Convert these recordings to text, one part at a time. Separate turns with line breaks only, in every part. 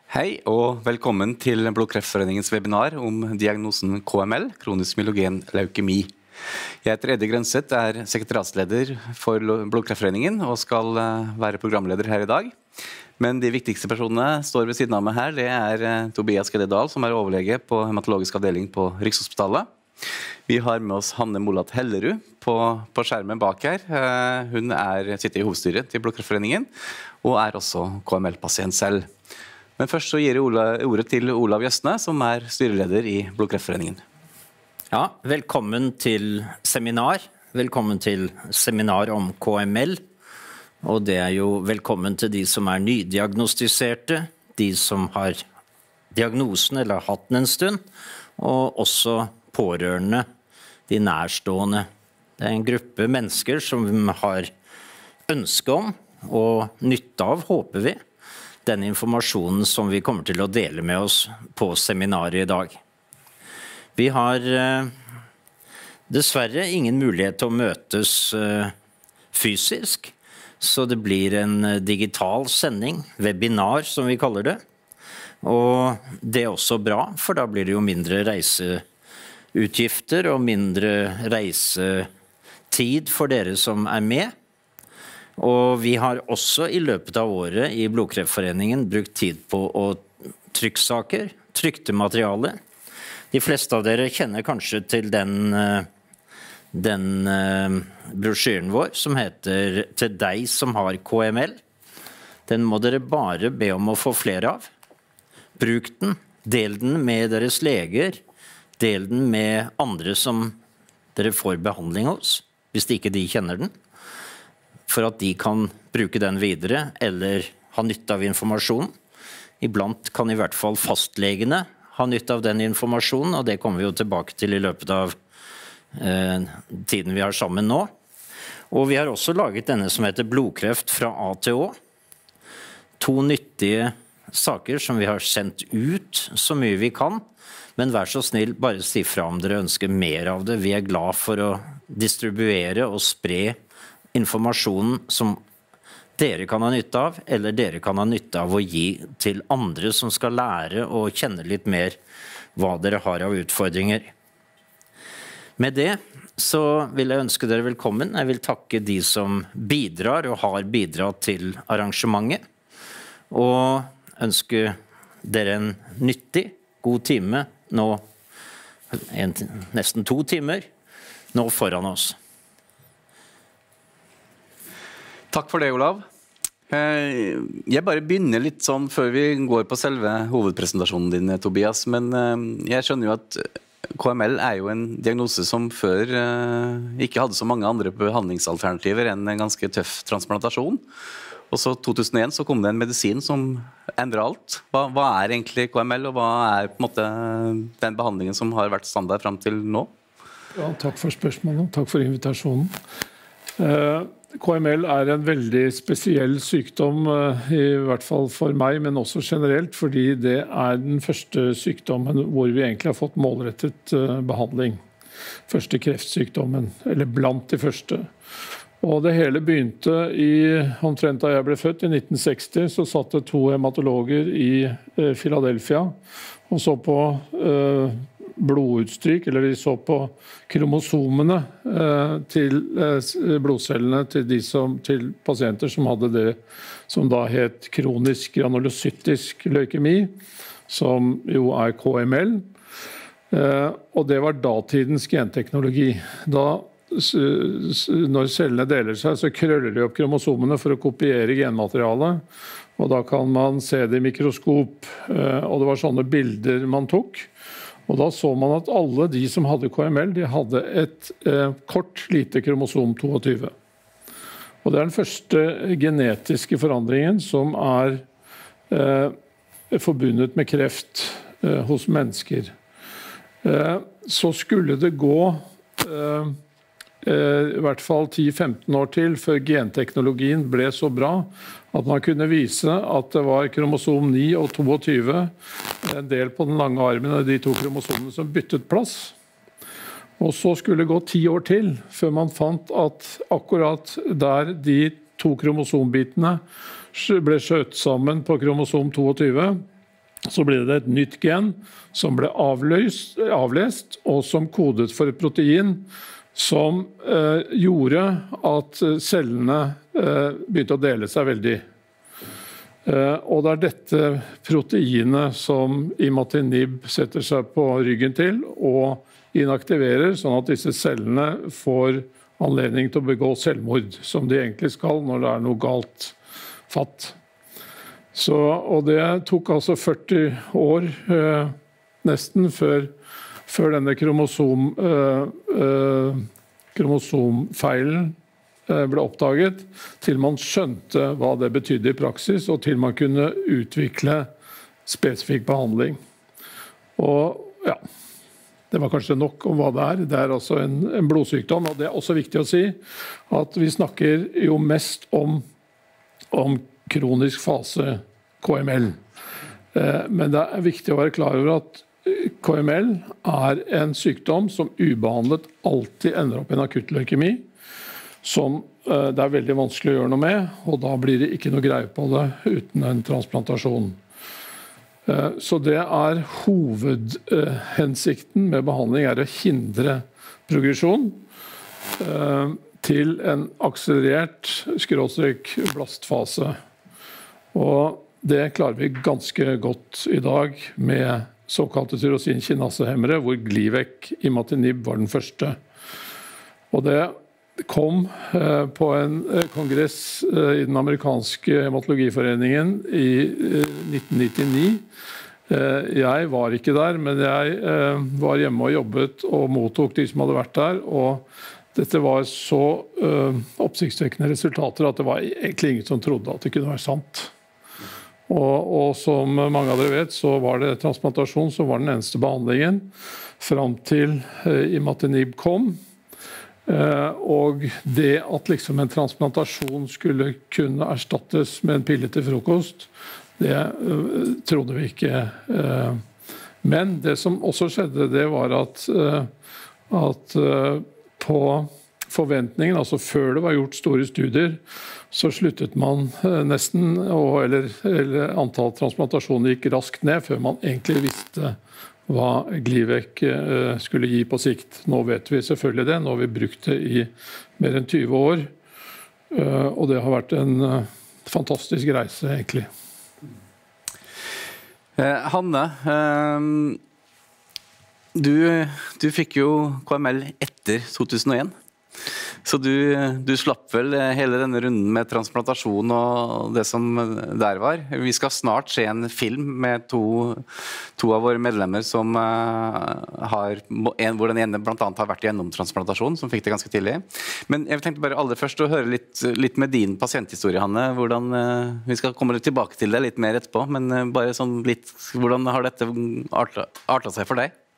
Hei og velkommen til Blodkreftforeningens webinar om diagnosen KML, kronisk myelogen leukemi. Jeg heter Eddie Grønseth, er sekretariatsleder for Blodkreftforeningen og skal være programleder her i dag. Men de viktigste personene står ved siden av meg her. Det er Tobias Gjedde-Dahl, som er overlege på hematologisk avdeling på Rikshospitalet. Vi har med oss Hanne Molat Hellerud på skjermen bak her. Hun sitter i hovedstyret til Blodkreftforeningen og er også KML-pasient selv. Men først så gir jeg ordet til Olav Jøstne, som er styreleder i Blodkreftforeningen.
Ja, velkommen til seminar. Velkommen til seminar om KML. Og det er jo velkommen til de som er nydiagnostiserte, de som har diagnosen eller har hatt den en stund, og også pårørende, de nærstående. Det er en gruppe mennesker som har ønske om og nytte av, håper vi, den informasjonen som vi kommer til å dele med oss på seminaret i dag. Vi har dessverre ingen mulighet til å møtes fysisk, så det blir en digital sending, webinar som vi kaller det. Og det er også bra, for da blir det jo mindre reiseutgifter og mindre reisetid for dere som er med. Og vi har også i løpet av året i Blodkreftforeningen brukt tid på å trykksaker, trykte materiale. De fleste av dere kjenner kanskje til den brosjyren vår som heter «Til deg som har KML». Den må dere bare be om å få flere av. Bruk den, del den med deres leger, del den med andre som dere får behandling hos, hvis ikke de kjenner den, for at de kan bruke den videre eller ha nytte av informasjonen. Iblant kan i hvert fall fastlegene ha nytte av den informasjonen, og det kommer vi jo tilbake til i løpet av tiden vi har sammen nå. Og vi har også laget denne som heter Blodkreft fra A til Å. 2 nyttige saker som vi har sendt ut så mye vi kan, men vær så snill, bare si fra om dere ønsker mer av det. Vi er glad for å distribuere og spre informasjonen som dere kan ha nytte av, eller dere kan ha nytte av å gi til andre som skal lære og kjenne litt mer hva dere har av utfordringer. Med det så vil jeg ønske dere velkommen. Jeg vil takke de som bidrar og har bidratt til arrangementet, og ønske dere en nyttig, god time nå, nesten 2 timer, nå foran oss.
Takk for det, Olav. Jeg bare begynner litt sånn før vi går på selve hovedpresentasjonen din, Tobias, men jeg skjønner jo at KML er jo en diagnose som før ikke hadde så mange andre behandlingsalternativer enn en ganske tøff transplantasjon. Og så 2001 så kom det en medisin som endret alt. Hva er egentlig KML, og hva er på en måte den behandlingen som har vært standard frem til nå?
Ja, takk for spørsmålet, takk for invitasjonen. KML er en veldig spesiell sykdom, i hvert fall for meg, men også generelt, fordi det er den første sykdommen hvor vi egentlig har fått målrettet behandling. Første kreftsykdommen, eller blant de første. Og det hele begynte omtrent da jeg ble født i 1960, så satt det 2 hematologer i Philadelphia og så på blodutstryk, eller de så på kromosomene til blodcellene til pasienter som hadde det som da het kronisk granulocytisk leukemi, som jo er KML. Og det var datidens genteknologi. Når cellene deler seg, så krøller de opp kromosomene for å kopiere genmaterialet, og da kan man se det i mikroskop, og det var sånne bilder man tok. Og da så man at alle de som hadde KML, de hadde et kort, lite kromosom 22. Og det er den første genetiske forandringen som er forbundet med kreft hos mennesker. Så skulle det gå i hvert fall 10-15 år til før genteknologien ble så bra at man kunne vise at det var kromosom 9 og 22, en del på den lange armen av de 2 kromosomene som byttet plass. Og så skulle det gå 10 år til før man fant at akkurat der de 2 kromosombitene ble skjøtt sammen på kromosom 22, Så ble det et nytt gen som ble avlest, og som kodet for et protein som gjorde at cellene begynte å dele seg veldig. Og det er dette proteinet som imatinib setter seg på ryggen til og inaktiverer, sånn at disse cellene får anledning til å begå selvmord, som de egentlig skal når det er noe galt fatt. Og det tok altså 40 år nesten før denne kromosomfeilen ble oppdaget, til man skjønte hva det betydde i praksis, og til man kunne utvikle spesifikk behandling. Og ja, det var kanskje nok om hva det er. Det er altså en blodsykdom, og det er også viktig å si at vi snakker jo mest om kronisk fase KML. Men det er viktig å være klar over at KML er en sykdom som ubehandlet alltid ender opp i en akutt leukemi, som det er veldig vanskelig å gjøre noe med, og da blir det ikke noe greie på det uten en transplantasjon. Så det er hovedhensikten med behandling, er å hindre progresjon til en akselerert /blastfase. Og det klarer vi ganske godt i dag med såkalte tyrosinkinasehemmere, hvor Glivec imatinib var den første. Og det kom på en kongress i den amerikanske hematologiforeningen i 1999. Jeg var ikke der, men jeg var hjemme og jobbet og mottok de som hadde vært der, og dette var så oppsiktsvekkende resultater at det var egentlig ingen som trodde at det kunne være sant. Og som mange av dere vet, så var det transplantasjon som var den eneste behandlingen fram til imatinib kom. Og det at liksom en transplantasjon skulle kunne erstattes med en pille til frokost, det trodde vi ikke. Men det som også skjedde, det var at på forventningen, altså før det var gjort store studier, så sluttet man nesten, eller antall transplantasjoner gikk raskt ned før man egentlig visste hva Glivec skulle gi på sikt. Nå vet vi selvfølgelig det, nå har vi brukt det i mer enn 20 år, og det har vært en fantastisk reise egentlig.
Hanne, du fikk jo KML etter 2001. Så du slapp vel hele denne runden med transplantasjon og det som der var. Vi skal snart se en film med to av våre medlemmer som hvor den ene blant annet har vært gjennom transplantasjon, som fikk det ganske tidlig. Men jeg tenkte bare aller først å høre litt med din pasienthistorie, Hanne. Vi skal komme litt tilbake til det litt mer etterpå, men bare sånn litt, hvordan har dette artet seg for deg?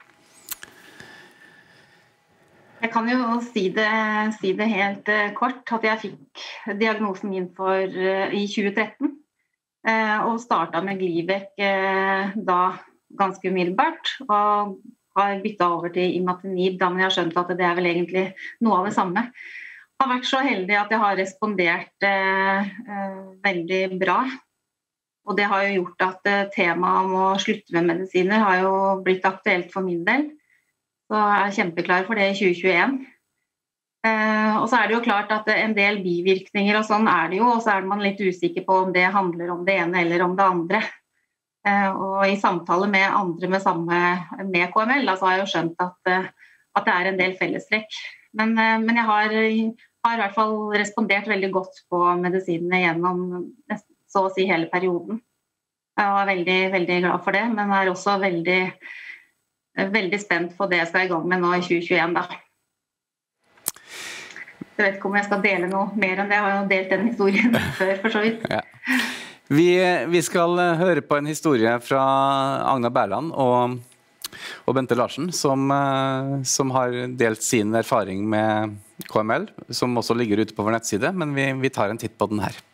Jeg kan jo si det helt kort, at jeg fikk diagnosen min i 2013, og startet med Glivec da ganske umiddelbart, og har byttet over til imatinib, da jeg har skjønt at det er vel egentlig noe av det samme. Jeg har vært så heldig at jeg har respondert veldig bra, og det har jo gjort at temaet om å slutte med medisiner har jo blitt aktuelt for min del. Så jeg er kjempeklar for det i 2021. Og så er det jo klart at en del bivirkninger og sånn er det jo, og så er man litt usikker på om det handler om det ene eller om det andre. Og i samtale med andre med KML, så har jeg jo skjønt at det er en del fellestrekk. Men jeg har i hvert fall respondert veldig godt på medisinene gjennom så å si hele perioden. Jeg var veldig, veldig glad for det, men jeg er også veldig spent på det jeg skal i gang med nå i 2021 da. Jeg vet ikke om jeg skal dele noe mer enn det. Jeg har jo delt den historien før, for så vidt.
Ja. Vi skal høre på en historie fra Agna Berland og Bente Larsen, som har delt sin erfaring med KML, som også ligger ute på vår nettside, men vi tar en titt på den her.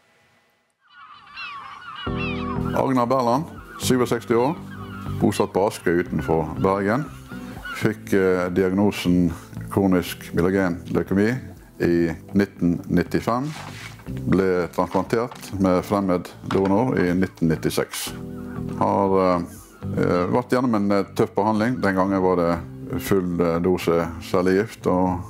Agna Berland, 67 år. Bosatt på Askøy utenfor Bergen. Fikk diagnosen kronisk myelogen leukemi i 1995. Ble transplantert med fremmed donor i 1996. Har vært gjennom en tøff behandling. Den gangen var det full dose cellegift, og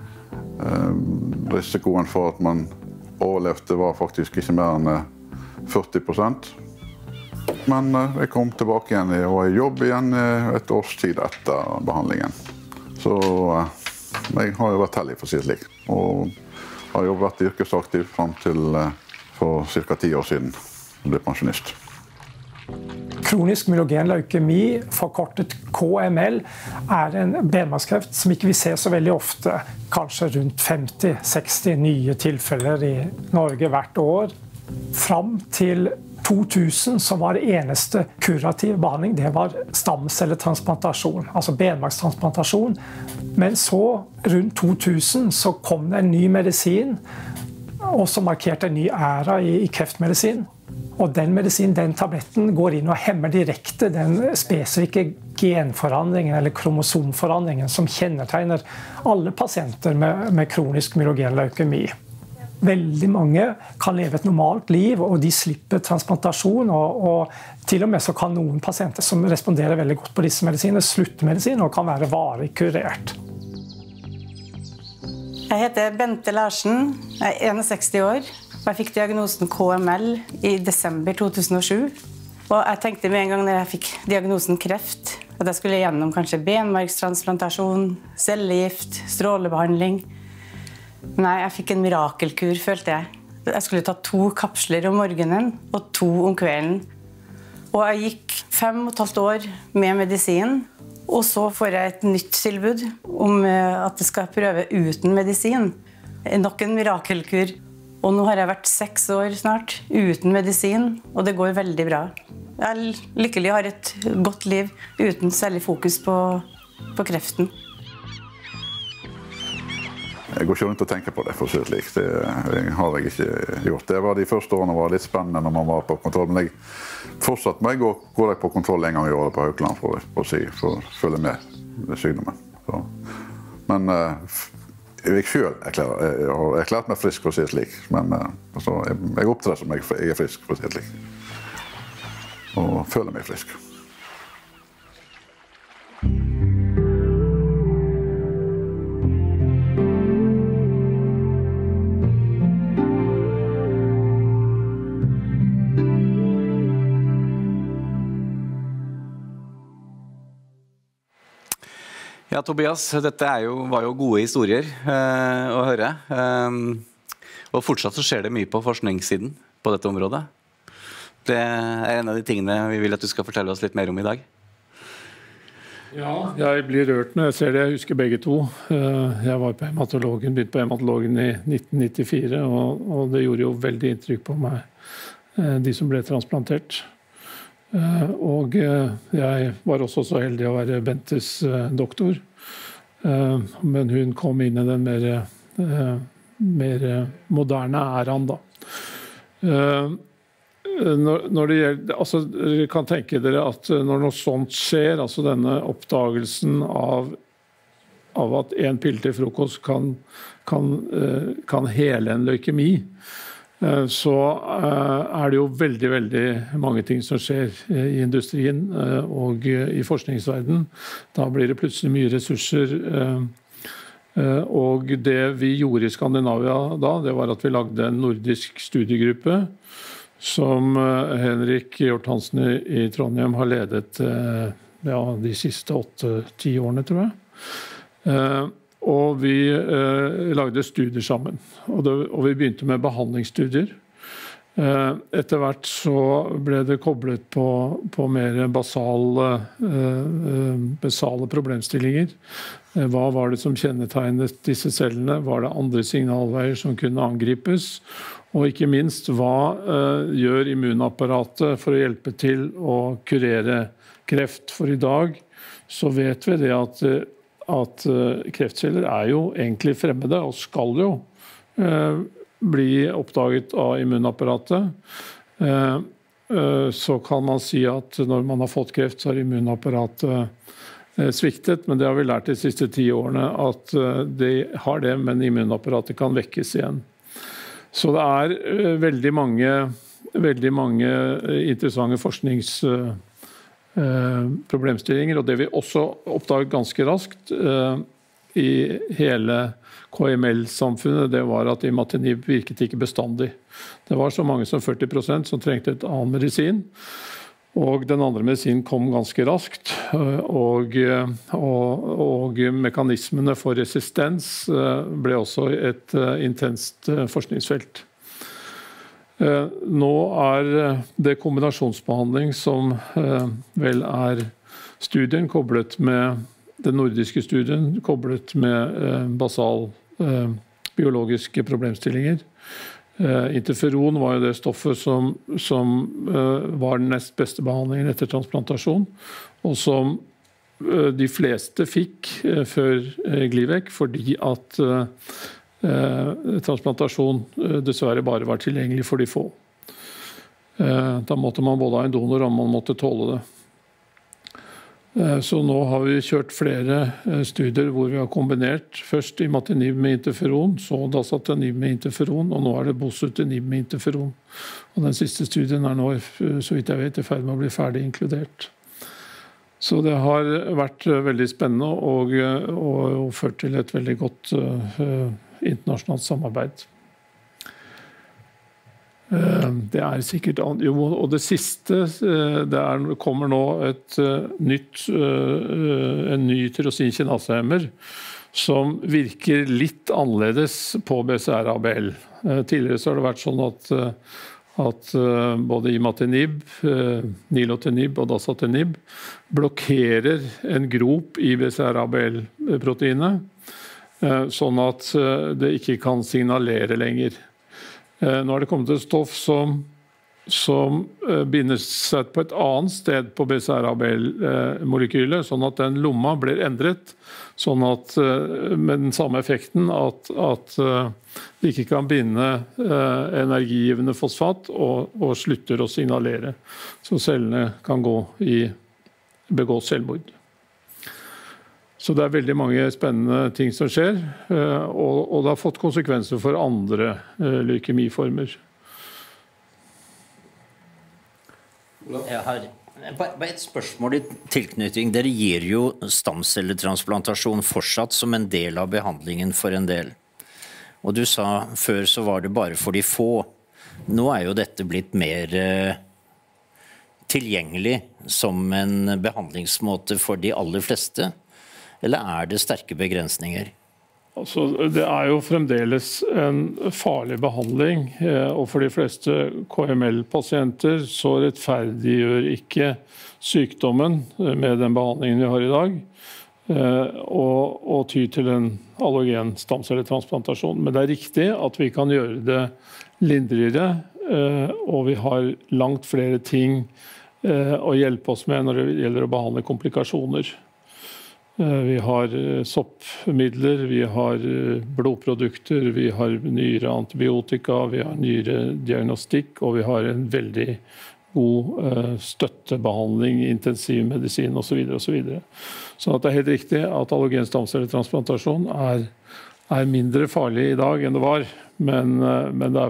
risikoen for at man overlevde var faktisk ikke mer enn 40%. Men jeg kom tilbake igjen og var i jobb igjen et års tid etter behandlingen. Så jeg har jo vært heldig for å si det slik, og har jo vært yrkesaktiv frem til for ca. 10 år siden jeg ble pensjonist.
Kronisk myelogen leukemi, forkortet KML, er en benmargskreft som ikke vi ser så veldig ofte. Kanskje rundt 50-60 nye tilfeller i Norge hvert år. Fram til 2000 så var det eneste kurativ behandling, det var stamcelletransplantasjon, altså benmargstransplantasjon. Men så, rundt 2000, så kom det en ny medisin, og som markerte en ny æra i kreftmedisin. Og den medisinen, den tabletten, går inn og hemmer direkte den spesifikke genforandringen eller kromosomforandringen som kjennetegner alle pasienter med kronisk myelogen leukemi. Veldig mange kan leve et normalt liv, og de slipper transplantasjon, og til og med så kan noen pasienter som responderer veldig godt på disse medisinene, slutte medisin og kan være varig kurert.
Jeg heter Bente Larsen, jeg er 61 år, og jeg fikk diagnosen KML i desember 2007. Og jeg tenkte med en gang når jeg fikk diagnosen kreft, at jeg skulle gjennom kanskje benmargstransplantasjon, cellegift, strålebehandling. Nei, jeg fikk en mirakelkur, følte jeg. Jeg skulle ta 2 kapsler om morgenen og 2 om kvelden. Og jeg gikk 5,5 år med medisin, og så får jeg et nytt tilbud om at jeg skal prøve uten medisin. Nok en mirakelkur. Og nå har jeg vært 6 år snart uten medisin, og det går veldig bra. Jeg lykkelig har et godt liv uten særlig fokus på kreften.
Jeg går ikke rundt og tenker på det, for å si det slik. Det har jeg ikke gjort. Det var de første årene var litt spennende når man var på kontroll, men jeg fortsatt må jeg gå på kontroll en gang i året på Haukeland for å følge med sykdommen. Så. Men jeg selv har erklært meg frisk, for å si det slik, men jeg opptrer som jeg er frisk, for å si det slik. Og føler meg frisk.
Ja, Tobias, dette var jo gode historier å høre. Og fortsatt så skjer det mye på forskningssiden på dette området. Det er en av de tingene vi vil at du skal fortelle oss litt mer om i dag.
Ja, jeg blir rørt når jeg ser det. Jeg husker begge to. Jeg var på hematologen, begynte på hematologen i 1994, og det gjorde jo veldig inntrykk på meg, de som ble transplantert. Og jeg var også så heldig å være Bentes doktor, men hun kom inn i den mer moderne æraen da. Når det gjelder, altså, dere kan tenke dere at når noe sånt skjer, altså denne oppdagelsen av at en pille til frokost kan hele en leukemi, så er det jo veldig, veldig mange ting som skjer i industrien og i forskningsverdenen. Da blir det plutselig mye ressurser. Og det vi gjorde i Skandinavia da, det var at vi lagde en nordisk studiegruppe som Henrik Hjort Hansen i Trondheim har ledet de siste 8-10 årene, tror jeg. Og vi lagde studier sammen, og vi begynte med behandlingsstudier. Etter hvert så ble det koblet på mer basale problemstillinger. Hva var det som kjennetegnet disse cellene? Var det andre signalveier som kunne angripes? Og ikke minst, hva gjør immunapparatet for å hjelpe til å kurere kreft? For i dag så vet vi det at kreftceller er jo egentlig fremmede og skal jo bli oppdaget av immunapparatet. Så kan man si at når man har fått kreft, så har immunapparatet sviktet, men det har vi lært de siste 10 årene at de har det, men immunapparatet kan vekkes igjen. Så det er veldig mange veldig mange interessante forskningsproblemstillinger, og det vi også oppdaget ganske raskt i hele KML-samfunnet, det var at imatinib virket ikke bestandig. Det var så mange som 40% som trengte et annen medisin, og den andre medisinen kom ganske raskt, og mekanismene for resistens ble også et intenst forskningsfelt. Nå det kombinasjonsbehandling som vel studien koblet med den nordiske studien, koblet med basal biologiske problemstillinger. Interferon var jo det stoffet som var den nest beste behandlingen etter transplantasjon, og som de fleste fikk før Glivec, fordi at transplantasjon dessverre bare var tilgjengelig for de få. Da måtte man både ha en donor og man måtte tåle det. Så nå har vi kjørt flere studier hvor vi har kombinert først imatinib med interferon, så dasatinib med interferon, og nå det bosutinib med interferon. Og den siste studien nå, så vidt jeg vet, i ferd med å bli ferdig inkludert. Så det har vært veldig spennende og ført til et veldig godt internasjonalt samarbeid. Det sikkert jo, og det siste kommer nå en ny tyrosinkinasehemmer som virker litt annerledes på BCR-ABL. Tidligere så har det vært sånn at både imatinib, nilotinib og dasatinib blokkerer en grop i BCR-ABL-proteinet, sånn at det ikke kan signalere lenger. Nå det kommet et stoff som binder seg på et annet sted på BCR-ABL-molekylet, sånn at den lomma blir endret, sånn at med den samme effekten at de ikke kan binde energigivende fosfat og slutter å signalere, så cellene kan begå selvmord. Så det veldig mange spennende ting som skjer, og det har fått konsekvenser for andre leukemiformer.
Jeg har bare et spørsmål i tilknytning. Dere gir jo stamcelletransplantasjon fortsatt som en del av behandlingen for en del. Og du sa før så var det bare for de få. Nå jo dette blitt mer tilgjengelig som en behandlingsmåte for de aller fleste. Eller det sterke begrensninger?
Altså, det jo fremdeles en farlig behandling, og for de fleste KML-pasienter så rettferdiggjør ikke sykdommen med den behandlingen vi har i dag, og ty til en allogen stamcelletransplantasjon. Men det riktig at vi kan gjøre det lindrigere, og vi har langt flere ting å hjelpe oss med når det gjelder å behandle komplikasjoner. Vi har soppmidler, vi har blodprodukter, vi har nyere antibiotika, vi har nyere diagnostikk, og vi har en veldig god støttebehandling, intensivmedisin og så videre og så videre. Så det helt riktig at allogen stamcelletransplantasjon mindre farlig i dag enn det var, men det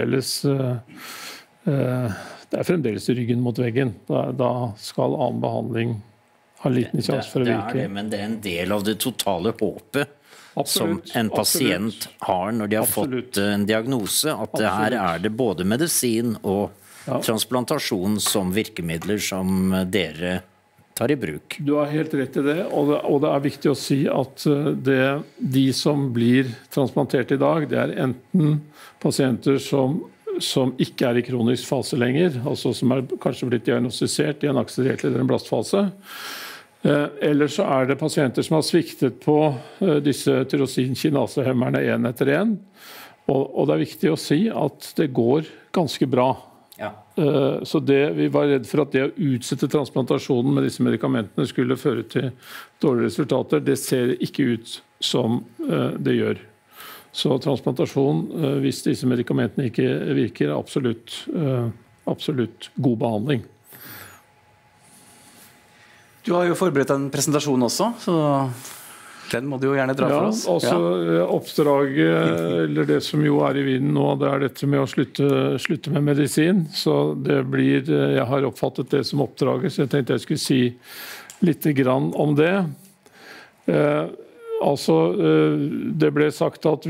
fremdeles ryggen mot veggen. Da skal annen behandling ha liten sjanse for å virke.
Men det en del av det totale håpet som en pasient har når de har fått en diagnose, at her det både medisin og transplantasjon som virkemidler som dere tar i bruk.
Du har helt rett i det, og det viktig å si at de som blir transplantert i dag, det enten pasienter som ikke i kronisk fase lenger, altså som kanskje blitt diagnostisert i en akselerert eller en blastfase, eller så det pasienter som har sviktet på disse tyrosinkinasehemmerne en etter en, og det viktig å si at det går ganske bra.
Ja.
Så vi var redd for at det å utsette transplantasjonen med disse medikamentene skulle føre til dårlige resultater. Det ser ikke ut som det gjør. Så transplantasjon, hvis disse medikamentene ikke virker, absolutt god behandling.
Du har jo forberedt en presentasjon også, så Den må du jo gjerne dra for oss.
Oppdraget, eller det som jo i vinden nå, det dette med å slutte med medisin. Så det blir, jeg har oppfattet det som oppdraget, så jeg tenkte jeg skulle si litt grann om det. Det ble sagt at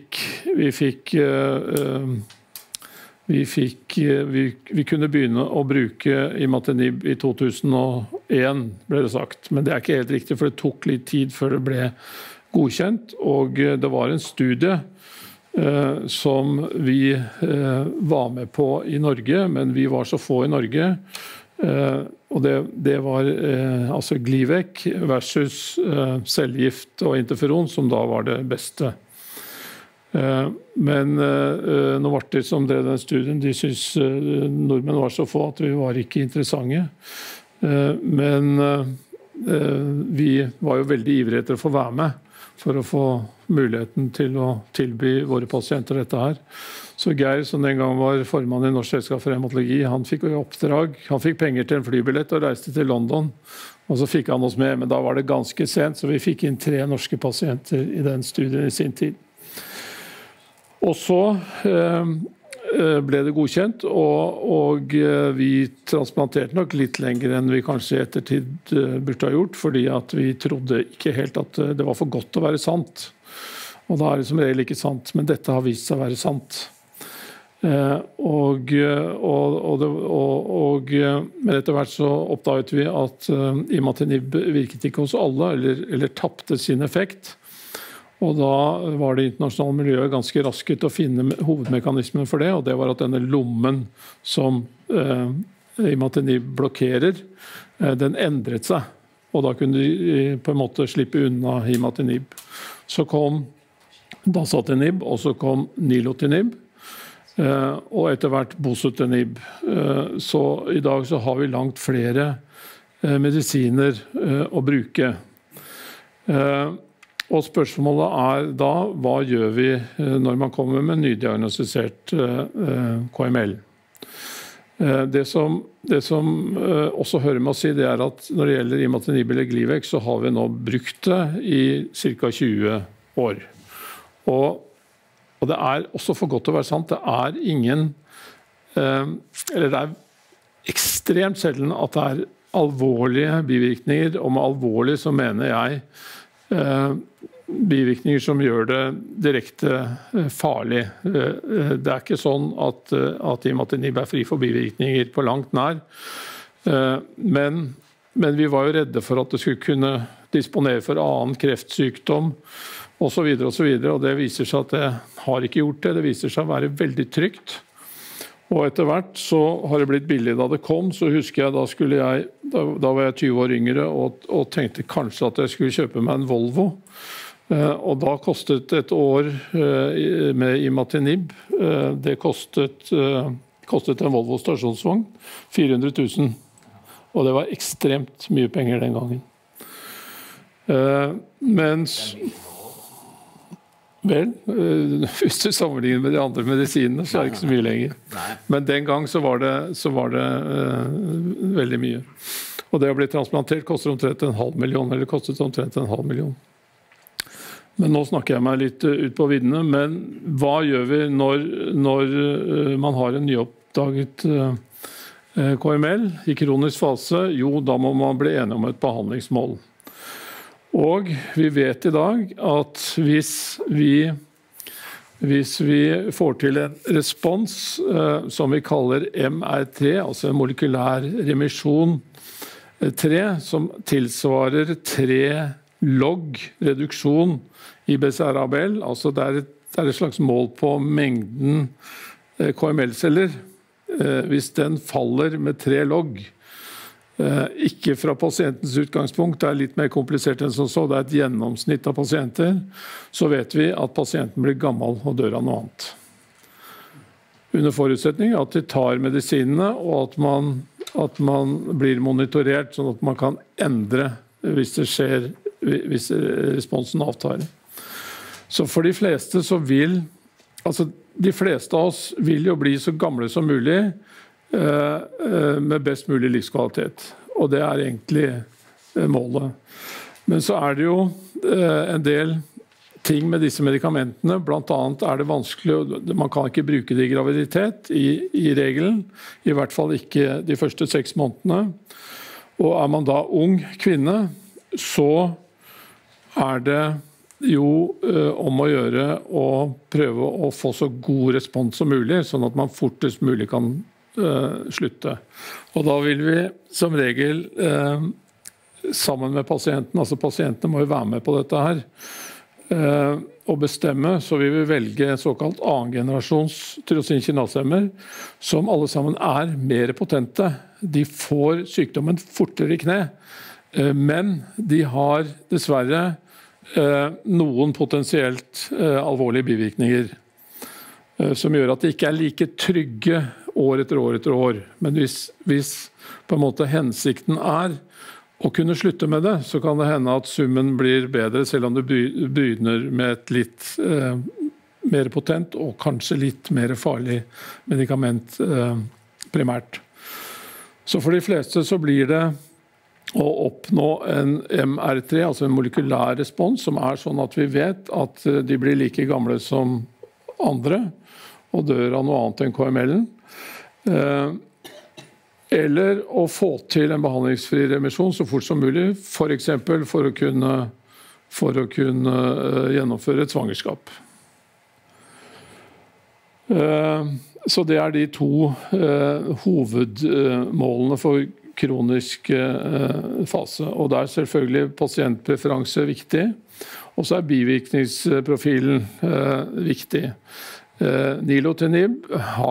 vi kunne begynne å bruke imatinib i 2001, ble det sagt. Men det ikke helt riktig, for det tok litt tid før det ble godkjent. Og det var en studie som vi var med på i Norge, men vi var så få i Norge. Og det var altså Glivec versus cellegift og interferon, som da var det beste. Men Novartis som drev den studien, de synes nordmenn var så få at vi var ikke interessante. Men vi var jo veldig ivrige etter å få være med for å få muligheten til å tilby våre pasienter dette her. Så Geir, som den gang var formann i Norsk selskap for hematologi, han fikk jo oppdrag. Han fikk penger til en flybillett og reiste til London. Og så fikk han oss med, men da var det ganske sent, så vi fikk inn 3 norske pasienter i den studien i sin tid. Og så ble det godkjent, og vi transplanterte nok litt lenger enn vi kanskje i ettertid burde ha gjort, fordi at vi trodde ikke helt at det var for godt å være sant. Og da det som regel ikke sant, men dette har vist seg å være sant. Men etter hvert så oppdaget vi at imatinib virket ikke hos alle, eller tappte sin effekt. Og da var det internasjonale miljøet ganske raskt til å finne hovedmekanismen for det, og det var at denne lommen som imatinib blokkerer, den endret seg. Og da kunne de på en måte slippe unna imatinib. Så kom dasatinib, og så kom nilotinib, og etter hvert bosutinib. Så i dag så har vi langt flere medisiner å bruke. Og spørsmålet da, hva gjør vi når man kommer med nydiagnostisert KML? Det som også hører med å si, det at når det gjelder imatinib eller Glivec, så har vi nå brukt det i ca. 20 år. Og det også for godt å være sant, det ingen, eller det ekstremt sjelden at det alvorlige bivirkninger, og med alvorlig så mener jeg bivirkninger som gjør det direkte farlig. Det ikke sånn at imatinib fri for bivirkninger på langt nær. Men vi var jo redde for at det skulle kunne disponere for annen kreftsykdom og så videre, og det viser seg at det har ikke gjort det. Det viser seg å være veldig trygt. Og etter hvert så har det blitt billig. Da det kom, så husker jeg, da var jeg 20 år yngre og tenkte kanskje at jeg skulle kjøpe meg en Volvo. Og da kostet et år med imatinib, det kostet en Volvo stasjonsvogn 400 000. Og det var ekstremt mye penger den gangen. Mens vel, hvis du sammenligner med de andre medisinene, så det ikke så mye lenger. Men den gang så var det veldig mye. Og det å bli transplantert koster omtrent 500 000, eller kostet omtrent 500 000. Men nå snakker jeg meg litt ut på viddene. Men hva gjør vi når man har en nyoppdaget KML i kronisk fase? Jo, da må man bli enig om et behandlingsmål. Og vi vet i dag at hvis vi får til en respons som vi kaller MR3, altså en molekylær remisjon 3, som tilsvarer 3 log reduksjon i BCR-ABL, altså det et slags mål på mengden KML-celler. Hvis den faller med 3 log, ikke fra pasientens utgangspunkt, det litt mer komplisert enn som så, det et gjennomsnitt av pasienter, så vet vi at pasienten blir gammel og dør av noe annet. Under forutsetning at de tar medisinene, og at man blir monitorert, sånn at man kan endre hvis det skjer, hvis responsen avtar. Så for de fleste så de fleste av oss vil jo bli så gamle som mulig, med best mulig livskvalitet. Og det egentlig målet. Men så det jo en del ting med disse medikamentene. Blant annet det vanskelig, man kan ikke bruke det i graviditet i regelen, i hvert fall ikke de første 6 månedene. Og man da ung kvinne, så det jo om å gjøre å prøve å få så god respons som mulig, sånn at man fortest mulig kan slutte. Og da vil vi som regel sammen med pasienten, altså pasientene må jo være med på dette her, og bestemme, så vi vil velge en såkalt annen-generasjons tyrosinkinasehemmer, som alle sammen mer potente. De får sykdommen fortere i kne, men de har dessverre noen potensielt alvorlige bivirkninger, som gjør at de ikke like trygge år etter år etter år. Men hvis på en måte hensikten å kunne slutte med det, så kan det hende at summen blir bedre, selv om du begynner med et litt mer potent og kanskje litt mer farlig medikament primært. Så for de fleste så blir det å oppnå en MR3, altså en molekylær respons, som sånn at vi vet at de blir like gamle som andre, og dør av noe annet enn KML-en. Eller å få til en behandlingsfri remisjon så fort som mulig, for eksempel for å kunne gjennomføre et svangerskap. Så det de 2 hovedmålene for kronisk fase. Og det selvfølgelig pasientpreferanse viktig, og så bivirkningsprofilen viktig. Nilotinib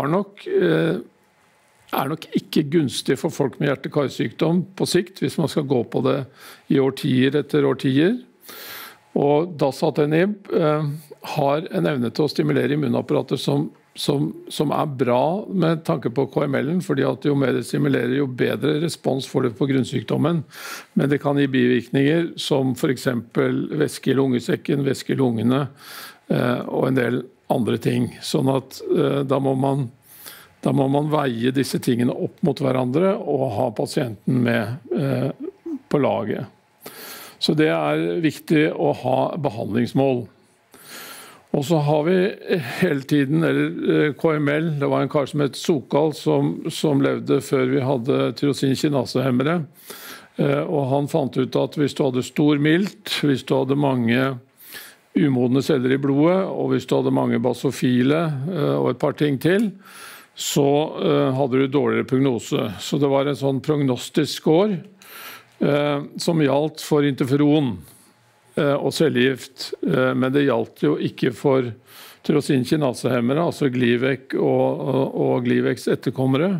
nok ikke gunstig for folk med hjerte-karsykdom på sikt, hvis man skal gå på det i årtier etter årtier. Og dasatinib har en evne til å stimulere immunapparatet som bra med tanke på KML-en, fordi at jo mer det stimulerer, jo bedre respons får det på grunnsykdommen. Men det kan gi bivirkninger som for eksempel væske i lungesekken, væske i lungene og en del andre ting. Sånn at da må man veie disse tingene opp mot hverandre og ha pasienten med på laget. Så det viktig å ha behandlingsmål. Og så har vi hele tiden, eller KML, det var en kar som het Sokal som levde før vi hadde tyrosinkinasehemmere. Og han fant ut at hvis du hadde stor milt, hvis du hadde mange umodne celler i blodet, og hvis du hadde mange basofile og et par ting til, så hadde du dårligere prognose. Så det var en sånn prognostisk score som gjaldt for interferon og cellegift, men det gjaldt jo ikke for tyrosinkinasehemmere, altså Glivec og Glivecs etterkommere.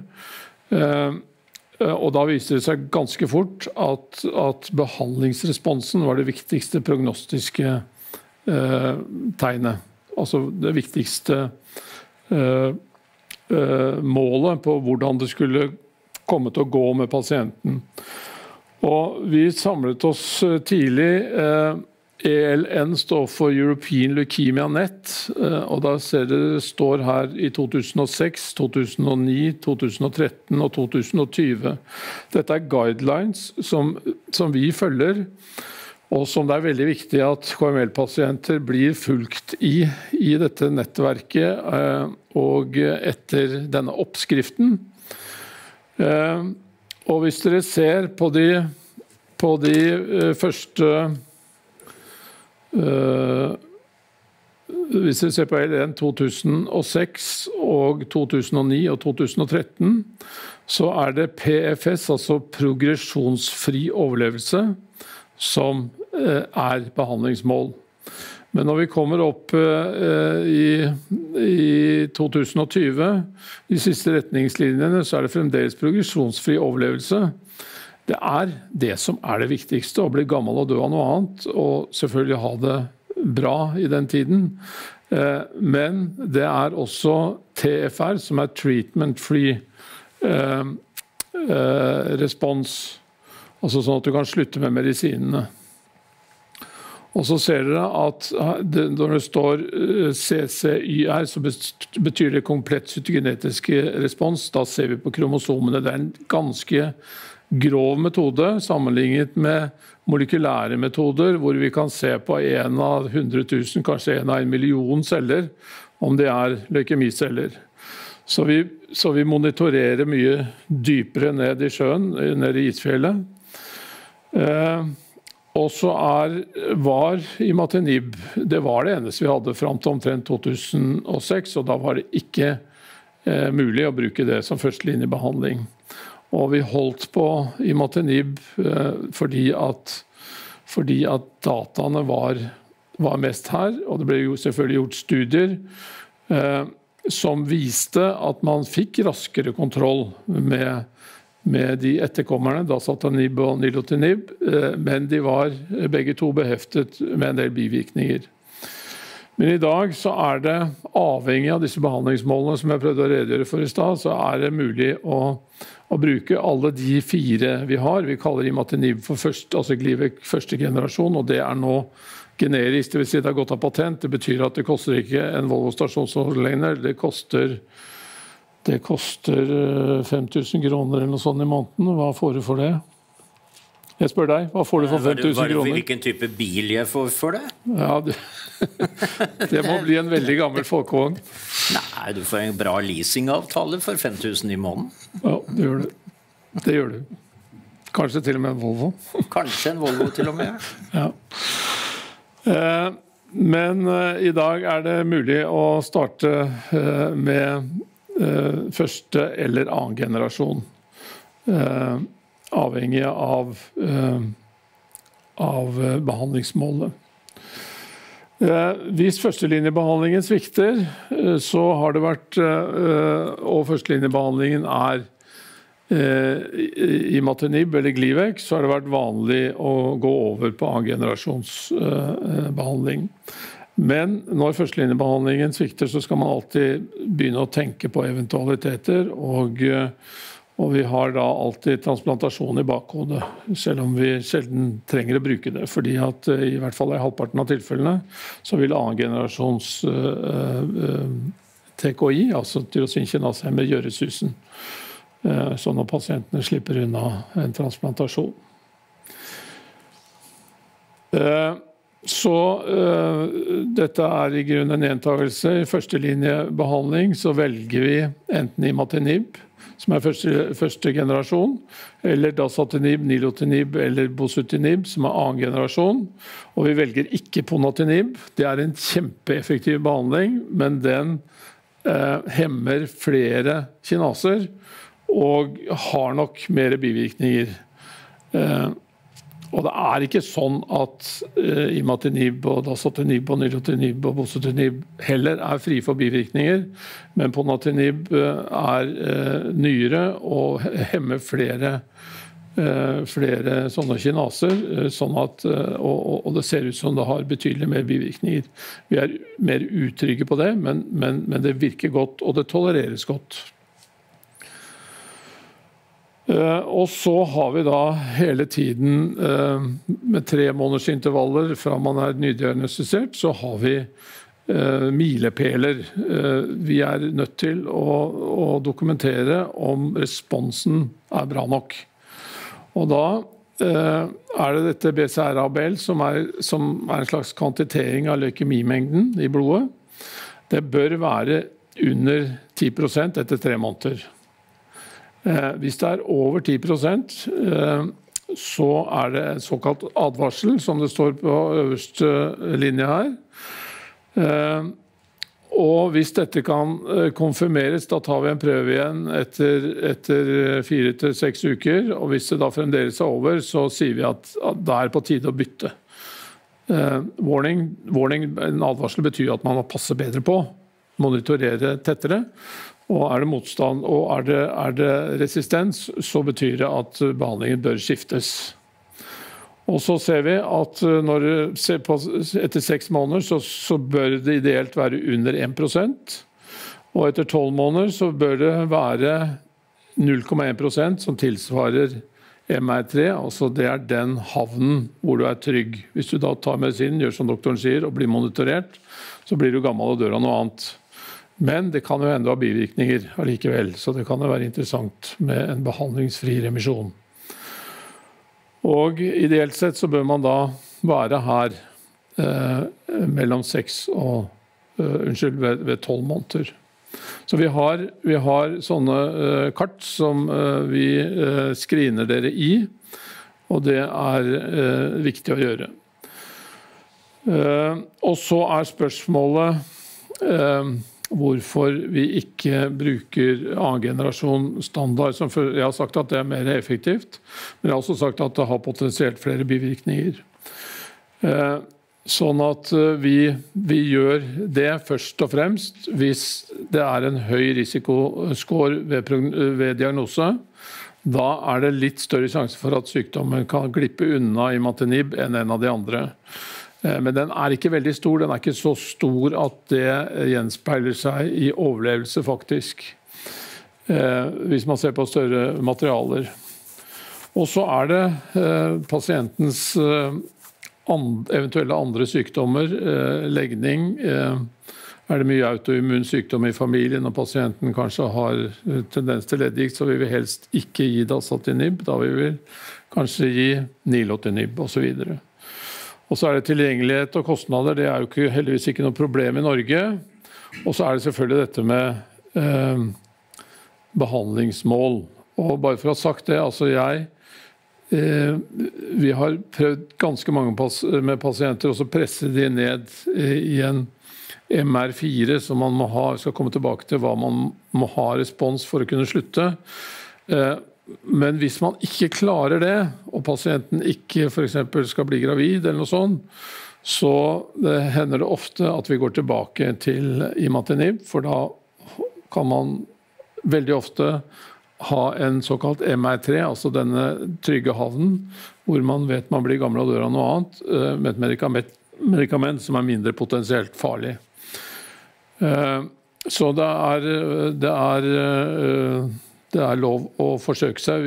Og da viste det seg ganske fort at behandlingsresponsen var det viktigste prognostiske tegnet. Altså det viktigste målet på hvordan det skulle komme til å gå med pasienten. Og vi samlet oss tidlig. ELN står for European Leukemia Net, og da ser dere det står her i 2006, 2009, 2013 og 2020. Dette guidelines som vi følger, og som det veldig viktig at KML-pasienter blir fulgt i dette nettverket og etter denne oppskriften. Og hvis dere ser på de første hvis dere ser på ELN 2006 og 2009 og 2013, så det PFS, altså progresjonsfri overlevelse, som behandlingsmål. Men når vi kommer opp i 2020, de siste retningslinjene, så det fremdeles progresjonsfri overlevelse. Det det som det viktigste, å bli gammel og dø av noe annet, og selvfølgelig ha det bra i den tiden. Men det også TFR, som treatment-free respons, altså sånn at du kan slutte med medisinene. Og så ser dere at når det står CCYR, så betyr det komplett cytogenetisk respons. Da ser vi på kromosomene. Det en ganske grov metode sammenlignet med molekylære metoder, hvor vi kan se på 1 av 100 000, kanskje 1 av 1 million celler, om det leukemiceller. Så vi monitorerer mye dypere ned i sjøen, ned i isfjellet. Og så var imatinib, det var det eneste vi hadde frem til omtrent 2006, og da var det ikke mulig å bruke det som førstelinjebehandling. Og vi holdt på imatinib fordi at dataene var mest her, og det ble jo selvfølgelig gjort studier som viste at man fikk raskere kontroll med de etterkommerne, dasatinib og nilotinib, men de var begge to beheftet med en del bivirkninger. Men i dag så det avhengig av disse behandlingsmålene som jeg prøvde å redegjøre for i stad, så det mulig å bruke alle de 4 vi har. Vi kaller imatinib for Glivec første generasjon, og det nå generisk, det vil si det har gått av patent. Det betyr at det koster ikke en Volvo stasjonsoverlegner, det koster 5000 kroner eller noe sånt i måneden. Hva får du for det? Jeg spør deg, hva får du for 5000 kroner?
Hvilken type bil jeg får for det?
Ja, det må bli en veldig gammel folkevogn.
Nei, du får en bra leasingavtale for 5000 i måneden.
Ja, det gjør du. Det gjør du. Kanskje til og med en Volvo.
Kanskje en Volvo til og med.
Ja. Men i dag det mulig å starte med første eller annen generasjon, avhengig av behandlingsmålet. Hvis førstelinjebehandlingen svikter, så har det vært, og førstelinjebehandlingen imatinib eller Glivec, så har det vært vanlig å gå over på annen generasjons behandling. Men når førstelinjebehandlingen svikter, så skal man alltid begynne å tenke på eventualiteter, og vi har da alltid transplantasjon i bakhodet, selv om vi sjelden trenger å bruke det, fordi at i hvert fall i halvparten av tilfellene så vil annen generasjons TKI, altså tyrosinkinasehemmer, gjøre susen, sånn at pasientene slipper unna en transplantasjon. Så dette i grunnen en gjentagelse. I førstelinjebehandling så velger vi enten imatinib, som første generasjon, eller dasatinib, nilotinib eller bosutinib, som annen generasjon. Og vi velger ikke ponatinib. Det en kjempeeffektiv behandling, men den hemmer flere kinaser og har nok mer bivirkninger. Og det ikke sånn at imatinib, og dasatinib, og nilotinib og bosutinib heller fri for bivirkninger, men ponatinib nyere og hemmer flere sånne kinaser, sånn at, og det ser ut som det har betydelig mer bivirkninger. Vi mer utrygge på det, men det virker godt, og det tolereres godt. Og så har vi da hele tiden med 3 måneders intervaller fra man nydiagnostisert, så har vi milepæler. Vi nødt til å dokumentere om responsen bra nok. Og da det dette BCR-ABL som en slags kvantitering av leukemimengden i blodet. Det bør være under 10% etter 3 måneder. Hvis det over 10%, så det en såkalt advarsel, som det står på øverste linje her. Og hvis dette kan konfirmeres, da tar vi en prøve igjen etter 4 til 6 uker, og hvis det da fremdeles over, så sier vi at det på tide å bytte. Warning, en advarsel betyr at man må passe bedre på, monitorere tettere, og det motstand, og det resistens, så betyr det at behandlingen bør skiftes. Og så ser vi at når du ser på etter 6 måneder, så bør det ideelt være under 1%, og etter 12 måneder så bør det være 0,1% som tilsvarer MR3, altså det den havnen hvor du trygg. Hvis du da tar medisinen, gjør som doktoren sier, og blir monitorert, så blir du gammel og dør av noe annet. Men det kan jo enda ha bivirkninger allikevel, så det kan jo være interessant med en behandlingsfri remisjon. Og ideelt sett så bør man da være her mellom 6 og, ved 12 måneder. Så vi har sånne kart som vi screener dere i, og det viktig å gjøre. Og så spørsmålet hvorfor vi ikke bruker annen-generasjon standard. Jeg har sagt at det mer effektivt, men jeg har også sagt at det har potensielt flere bivirkninger. Sånn at vi gjør det først og fremst hvis det en høy risikoscore ved diagnose. Da det litt større sjanse for at sykdommen kan glippe unna imatinib enn en av de andre. Men den ikke veldig stor, den ikke så stor at det gjenspeiler seg i overlevelse faktisk. Hvis man ser på større materialer. Og så det pasientens eventuelle andre sykdommer, legning, det mye autoimmun sykdom i familien, og pasienten kanskje har tendens til leddgikt, så vil vi helst ikke gi dasatinib, da vil vi kanskje gi nilotinib og så videre. Og så det tilgjengelighet og kostnader, det jo heldigvis ikke noe problem i Norge. Og så det selvfølgelig dette med behandlingsmål. Og bare for å ha sagt det, altså vi har prøvd ganske mange med pasienter og så presse de ned i en MR4 som man må ha, skal komme tilbake til hva man må ha respons for å kunne slutte. Men hvis man ikke klarer det, og pasienten ikke for eksempel skal bli gravid eller noe sånt, så hender det ofte at vi går tilbake til imatinib, for da kan man veldig ofte ha en såkalt MR3, altså denne trygge havnen, hvor man vet man blir gammel og dør av noe annet, med et medikament som mindre potensielt farlig. Så det lov å forsøke seg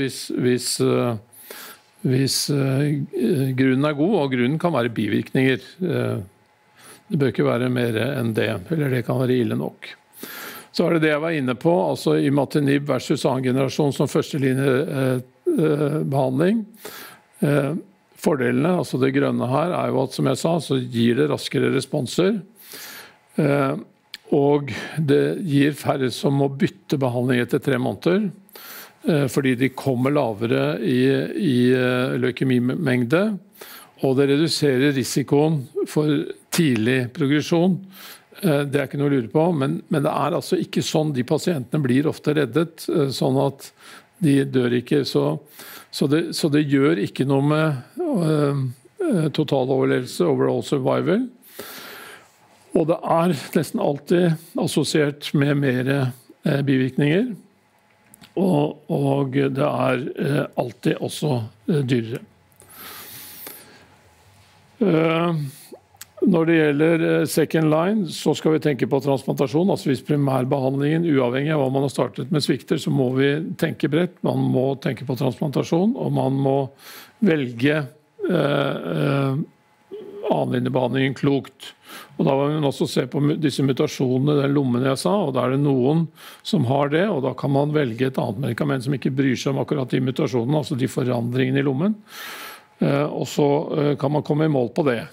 hvis grunnen god, og grunnen kan være bivirkninger. Det bør ikke være mer enn det, eller det kan være ille nok. Så det jeg var inne på, altså imatinib versus annen generasjon som førstelinje behandling. Fordelene, altså det grønne her, jo at som jeg sa, så gir det raskere responser. Og det gir færre som må bytte behandling etter 3 måneder, fordi de kommer lavere i leukemimengde, og det reduserer risikoen for tidlig progresjon. Det ikke noe å lure på, men det altså ikke sånn de pasientene blir ofte reddet, sånn at de dør ikke. Så det gjør ikke noe med totaloverlevelse, overall survival. Og det nesten alltid assosiert med mer bivirkninger, og det alltid også dyrere. Når det gjelder second line, så skal vi tenke på transplantasjon. Altså hvis primærbehandlingen, uavhengig av hva man har startet med svikter, så må vi tenke bredt. Man må tenke på transplantasjon, og man må velge annenlinjebehandlingen klokt. Og da må man også se på disse mutasjonene, den lommen jeg sa, og da det noen som har det, og da kan man velge et annet medikament som ikke bryr seg om akkurat de mutasjonene, altså de forandringene i lommen. Og så kan man komme i mål på det.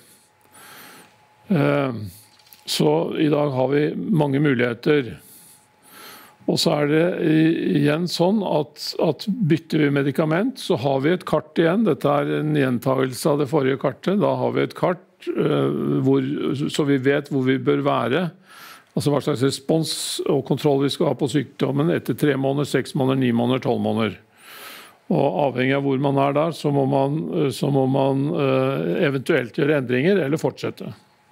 Så i dag har vi mange muligheter. Og så det igjen sånn at bytter vi medikament, så har vi et kart igjen. Dette en gjentagelse av det forrige kartet. Da har vi et kart så vi vet hvor vi bør være. Altså hva slags respons og kontroll vi skal ha på sykdommen etter 3 måneder, 6 måneder, 9 måneder, 12 måneder. Og avhengig av hvor man der, så må man eventuelt gjøre endringer eller fortsette.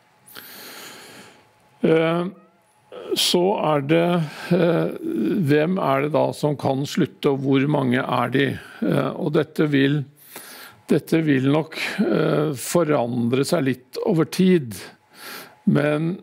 Så det hvem det da som kan slutte, og hvor mange de? Og dette vil nok forandre seg litt over tid, men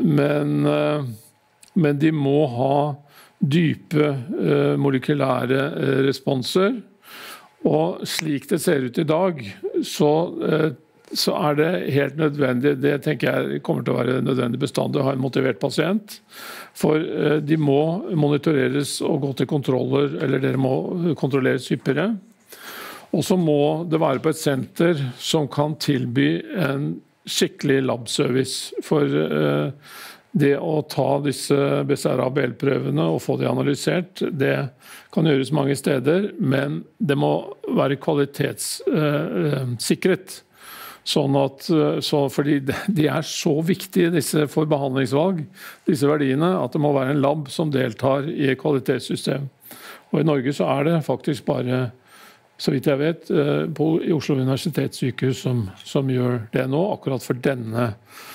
de må ha dype molekylære responser, Og slik det ser ut i dag, så det helt nødvendig, det tenker jeg kommer til å være nødvendig bestandig å ha en motivert pasient, for de må monitoreres og gå til kontroller, eller dere må kontrolleres hyppigere. Og så må det være på et senter som kan tilby en skikkelig labservice, for det å ta disse BCR-ABL-prøvene og få de analysert, det kan gjøres mange steder, men det må være kvalitetssikret. Fordi de så viktige for behandlingsvalg, disse verdiene, at det må være en lab som deltar i et kvalitetssystem. Og i Norge så det faktisk bare, så vidt jeg vet, i Oslo universitetssykehus som gjør det nå, akkurat for denne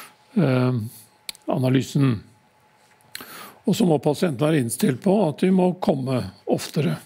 analysen. Og så må pasienten være innstilt på at de må komme oftere.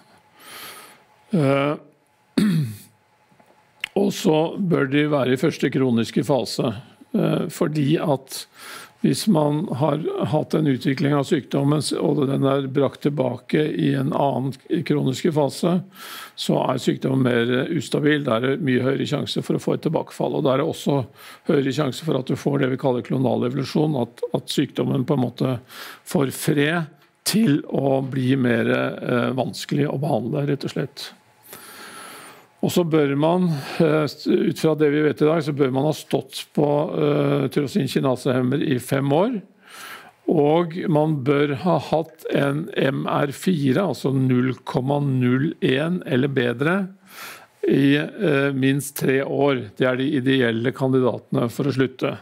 Og så bør de være i første kroniske fase, fordi at hvis man har hatt en utvikling av sykdommen, og den brakt tilbake i en annen kroniske fase, så sykdommen mer ustabil. Det mye høyere sjanse for å få et tilbakefall, og det også høyere sjanse for at du får det vi kaller klonal evolusjon, at sykdommen på en måte får fred til å bli mer vanskelig å behandle, rett og slett. Og så bør man, ut fra det vi vet i dag, så bør man ha stått på tyrosinkinasehemmer i 5 år. Og man bør ha hatt en MR4, altså 0,01 eller bedre, i minst 3 år. Det de ideelle kandidatene for å slutte.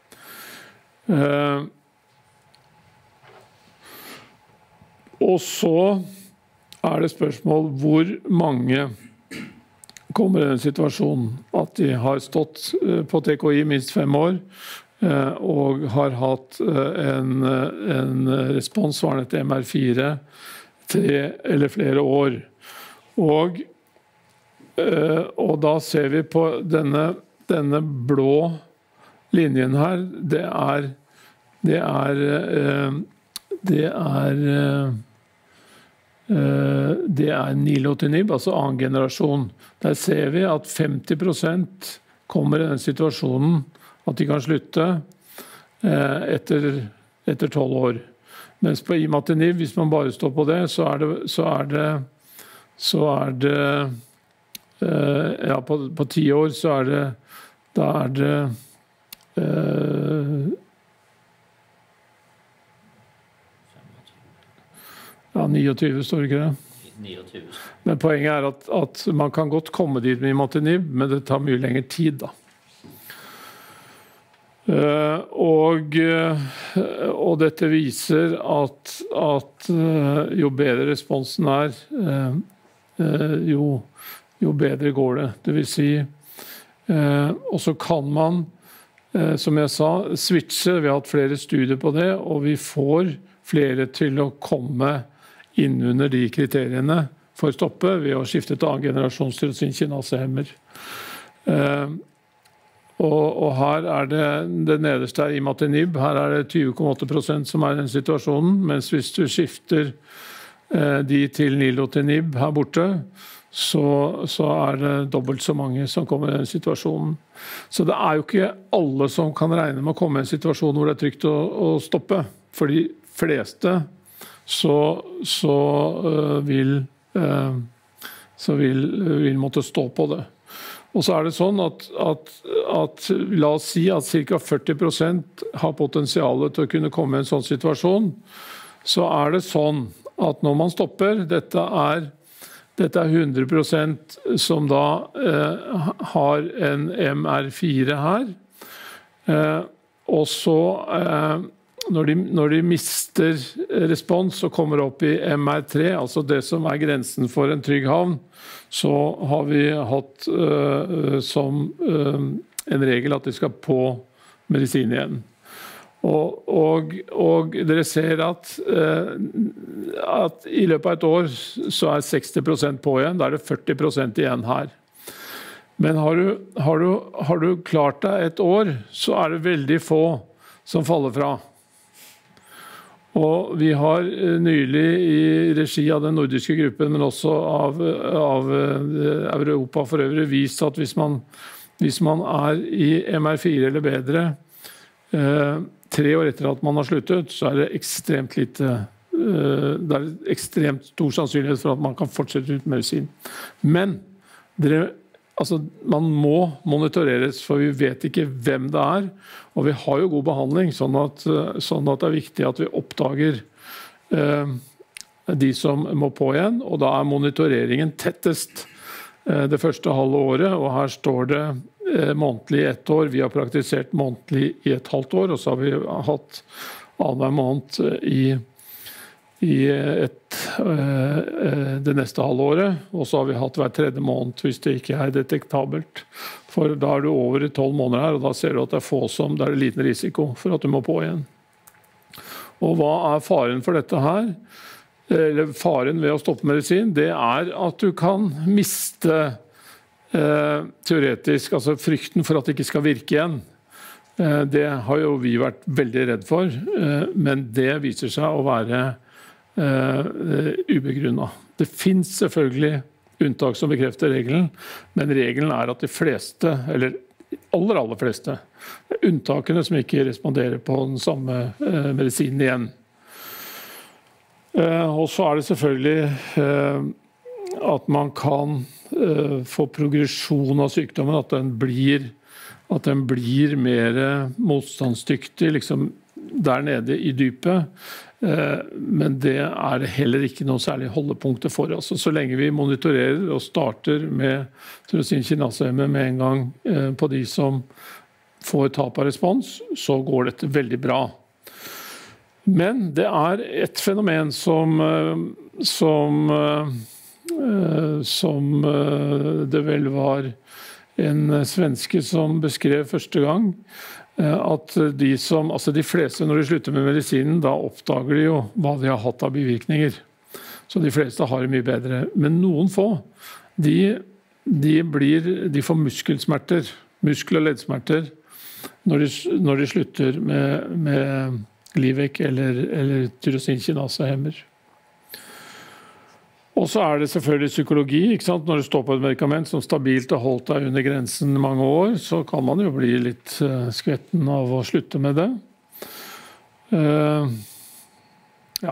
Og så det spørsmål hvor mange kommer i den situasjonen at de har stått på TKI minst 5 år og har hatt en respons svarende til MR4 3 eller flere år. Og da ser vi på denne blå linjen her, det nilotinib, altså annen generasjon. Der ser vi at 50% kommer i den situasjonen at de kan slutte etter 12 år. Mens på imatinib, hvis man bare står på det, på 10 år så det 29 står det ikke det? 29. Men poenget at man kan godt komme dit med imatinib, men det tar mye lengre tid da. Og dette viser at jo bedre responsen jo bedre går det. Det vil si, og så kan man, som jeg sa, switche. Vi har hatt flere studier på det, og vi får flere til å komme inn under de kriteriene for å stoppe ved å skifte til annen generasjons tyrosinkinasehemmer. Og her det nederste imatinib. Her det 20,8% som i den situasjonen, mens hvis du skifter de til nilotinib her borte, så det dobbelt så mange som kommer i den situasjonen. Så det jo ikke alle som kan regne med å komme i en situasjon hvor det trygt å stoppe. For de fleste vil måtte stå på det. Og så det sånn at la oss si at ca. 40% har potensialet til å kunne komme i en sånn situasjon, så det sånn at når man stopper, dette 100% som da har en MR4 her, og så når de mister respons og kommer opp i MR3, altså det som grensen for en trygg havn, så har vi hatt som en regel at de skal på medisin igjen. Og dere ser at i løpet av et år så 60% på igjen, da det 40% igjen her. Men har du klart deg et år, så det veldig få som faller fra. Og vi har nylig i regi av den nordiske gruppen, men også av Europa for øvrig, vist at hvis man i MR4 eller bedre 3 år etter at man har sluttet, så det ekstremt lite. Det ekstremt stor sannsynlighet for at man kan fortsette ut medisin. Men man må monitoreres, for vi vet ikke hvem det og vi har jo god behandling, sånn at det viktig at vi oppdager de som må på igjen, og da monitoreringen tettest det første halve året, og her står det månedlig i 1 år, vi har praktisert månedlig i et halvt år, og så har vi hatt annenhver måned i det neste halvåret, og så har vi hatt hver 3. måned hvis det ikke detektabelt. For da du over i 12 måneder her, og da ser du at det få som, det liten risiko for at du må på igjen. Og hva faren for dette her? Eller faren ved å stoppe medisin, det at du kan miste teoretisk, altså frykten for at det ikke skal virke igjen. Det har jo vi vært veldig redd for, men det viser seg å være ubegrunnet. Det finnes selvfølgelig unntak som bekrefter regelen, men regelen at de fleste, eller aller fleste, unntakene som ikke responderer på den samme medisinen igjen. Og så det selvfølgelig at man kan få progresjon av sykdommen, at den blir mer motstandsdyktig, liksom der nede i dypet, men det det heller ikke noe særlig holdepunkter for oss. Så lenge vi monitorerer og starter med tyrosinkinasehemmer med en gang på de som får tap av respons, så går dette veldig bra. Men det et fenomen som det vel var en svenske som beskrev første gang, at de fleste når de slutter med medisinen, da oppdager de jo hva de har hatt av bivirkninger. Så de fleste har det mye bedre. Men noen få, de får muskelsmerter, muskel- og leddsmerter, når de slutter med Glivec eller tyrosinkinasehemmer. Og så det selvfølgelig psykologi, ikke sant? Når du står på et medikament som stabilt har holdt deg under grensen mange år, så kan man jo bli litt skvetten av å slutte med det. Ja,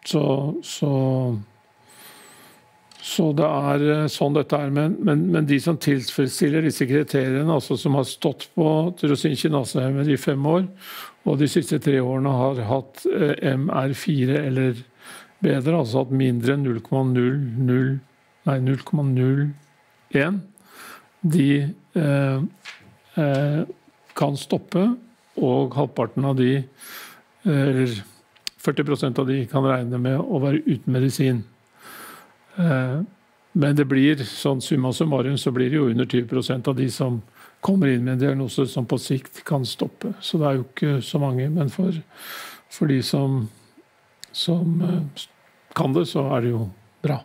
så det sånn dette men de som tilfredsstiller disse kriteriene, altså som har stått på tyrosinkinasehemmer i 5 år, og de siste 3 årene har hatt MR4 eller bedre, altså at mindre enn 0,01, de kan stoppe, og halvparten av de, eller 40% av de kan regne med å være uten medisin. Men det blir, sånn summa summarum, så blir det jo under 20% av de som kommer inn med en diagnose som på sikt kan stoppe. Så det jo ikke så mange, men for de som kan det, så det jo bra.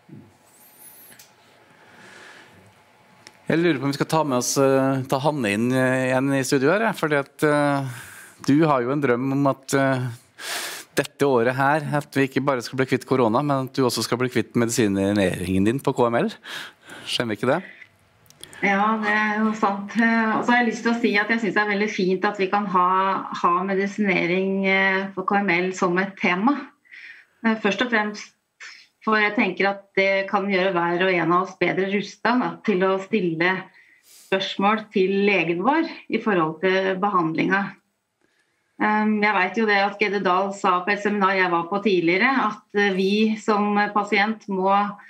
Jeg lurer på om vi skal ta Hanne inn igjen i studio her, fordi at du har jo en drøm om at dette året her, at vi ikke bare skal bli kvitt korona, men at du også skal bli kvitt medisineringen din på KML. Skjønner vi ikke det?
Ja, det jo sant. Og så har jeg lyst til å si at jeg synes det veldig fint at vi kan ha medisinering for KML som et tema. Først og fremst, for jeg tenker at det kan gjøre hver og en av oss bedre rustet til å stille spørsmål til legen vår i forhold til behandlingen. Jeg vet jo det at Gede Dahl sa på et seminar jeg var på tidligere, at vi som pasient må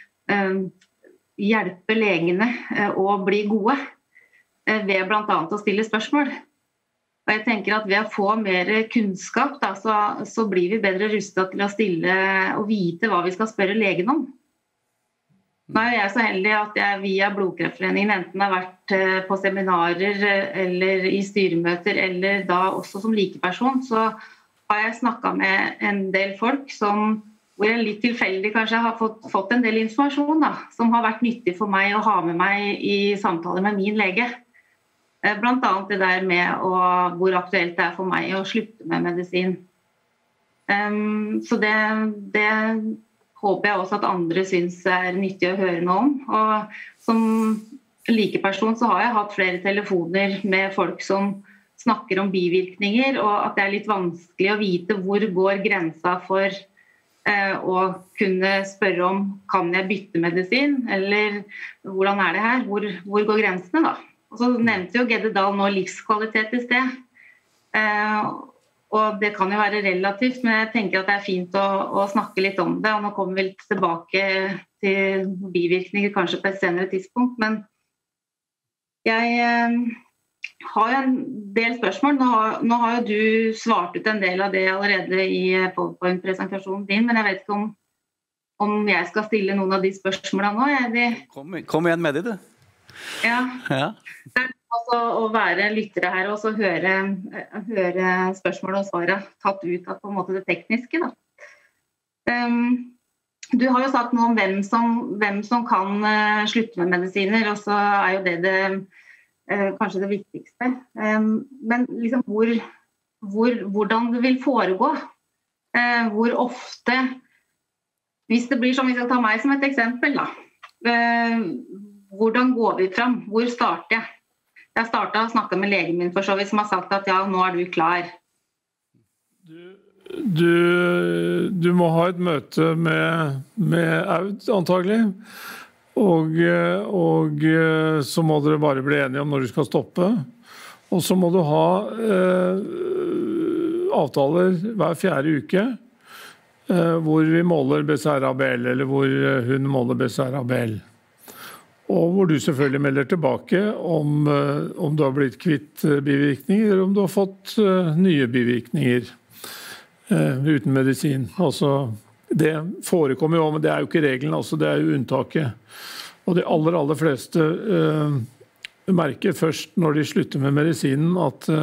hjelpe legene å bli gode ved blant annet å stille spørsmål. Og jeg tenker at ved å få mer kunnskap, da, så blir vi bedre rustet til å stille og vite hva vi skal spørre legen om. Nå jeg så heldig at jeg via Blodkreftforeningen enten har vært på seminarer eller i styremøter, eller da også som likeperson, så har jeg snakket med en del folk hvor jeg litt tilfeldig kanskje har fått en del informasjon da, som har vært nyttig for meg å ha med meg i samtaler med min lege. Blant annet det der med hvor aktuelt det for meg å slutte med medisin. Så det håper jeg også at andre synes nyttig å høre noe om. Og som likeperson så har jeg hatt flere telefoner med folk som snakker om bivirkninger, og at det litt vanskelig å vite hvor går grensa for å kunne spørre om kan jeg bytte medisin, eller hvordan det her, hvor går grensene da? Og så nevnte jo Gedde Dahl nå livskvalitet i sted. Og det kan jo være relativt, men jeg tenker at det fint å snakke litt om det. Og nå kommer vi tilbake til bivirkninger kanskje på et senere tidspunkt. Men jeg har jo en del spørsmål. Nå har jo du svart ut en del av det allerede i PowerPoint-presentasjonen din, men jeg vet ikke om jeg skal stille noen av de spørsmålene nå.
Kom igjen med det, du.
Ja. Det altså å være lyttere her og så høre spørsmål og svaret tatt ut av på en måte det tekniske. Da. Du har jo sagt noe om hvem som kan slutte med medisiner, og så jo det kanskje det viktigste. Men liksom hvordan det vil foregå, hvor ofte, hvis det blir som vi skal ta meg som et eksempel, da, hvordan går vi fram, hvor starter jeg? Jeg startet å snakke med legen min for så vidt, som har sagt at ja, nå du klar.
Du må ha et møte med Aud, antagelig. Og så må dere bare bli enige om når du skal stoppe. Og så må du ha avtaler hver 4. uke, hvor vi måler BCR-ABL, eller hvor hun måler BCR-ABL. Og hvor du selvfølgelig melder tilbake om du har blitt kvitt bivirkninger, eller om du har fått nye bivirkninger uten medisin. Altså, det forekommer jo, men det jo ikke regelen, altså det jo unntaket. Og de aller fleste merker først når de slutter med medisinen at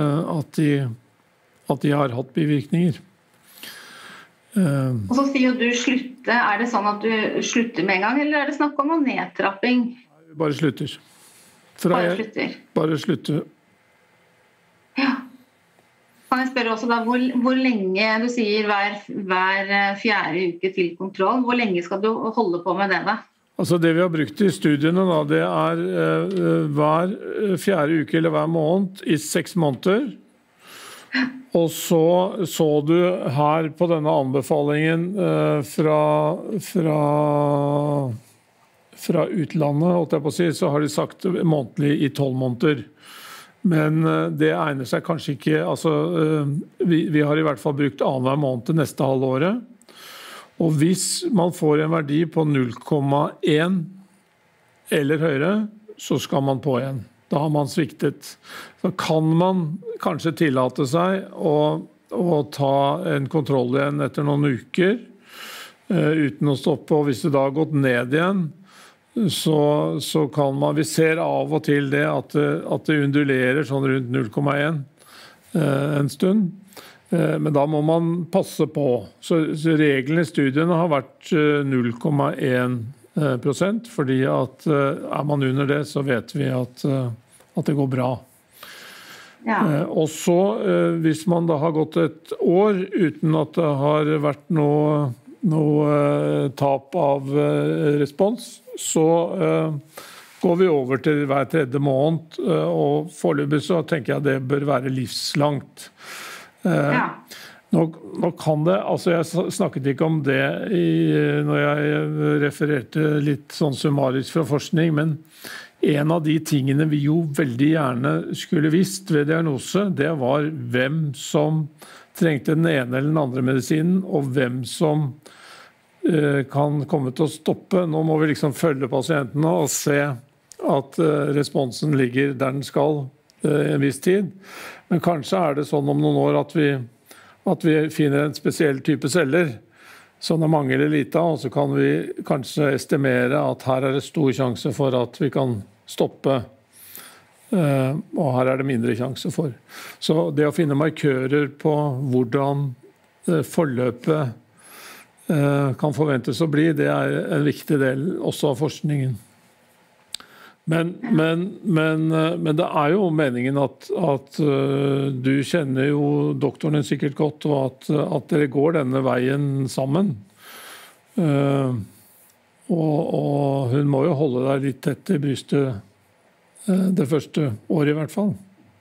de har hatt bivirkninger.
Og så sier du slutte. Det sånn at du slutter med en gang, eller det snakk om noen nedtrapping?
Bare slutter. Bare slutter.
Ja. Kan jeg spørre også da, hvor lenge, du sier hver 4. uke til kontroll, hvor lenge skal du holde på med det da?
Altså det vi har brukt i studiene da, det hver 4. uke eller hver måned i 6 måneder. Og så du her på denne anbefalingen fra utlandet, holdt jeg på å si, så har de sagt månedlig i 12 måneder. Men det egner seg kanskje ikke, altså vi har i hvert fall brukt annenhver måned neste halvåret. Og hvis man får en verdi på 0,1 eller høyere, så skal man på igjen. Da har man sviktet. Så kan man kanskje tillate seg å ta en kontroll igjen etter noen uker, uten å stoppe, og hvis det da har gått ned igjen, så kan man, vi ser av og til det at det undulerer sånn rundt 0,1 en stund, men da må man passe på. Så reglene i studiene har vært 0,1%, fordi at man under det, så vet vi at det går bra. Ja. Og så, hvis man da har gått et år uten at det har vært noe tap av respons, så går vi over til hver 3. måned, og foreløpig så tenker jeg det bør være livslangt. Ja. Nå kan det, altså jeg snakket ikke om det når jeg refererte litt sånn summarisk fra forskning, men en av de tingene vi jo veldig gjerne skulle visst ved diagnose, det var hvem som trengte den ene eller den andre medisinen, og hvem som kan komme til å stoppe. Nå må vi liksom følge pasientene og se at responsen ligger der den skal en viss tid. Men kanskje det sånn om noen år at vi finner en spesiell type celler som det mangler lite av, og så kan vi kanskje estimere at her det stor sjanse for at vi kan stoppe, og her det mindre sjanse for. Så det å finne markører på hvordan forløpet kan forventes å bli, det en viktig del også av forskningen. Men det jo meningen at du kjenner jo doktoren sikkert godt, og at dere går denne veien sammen. Og hun må jo holde deg litt tett I brystet det første året I hvert fall.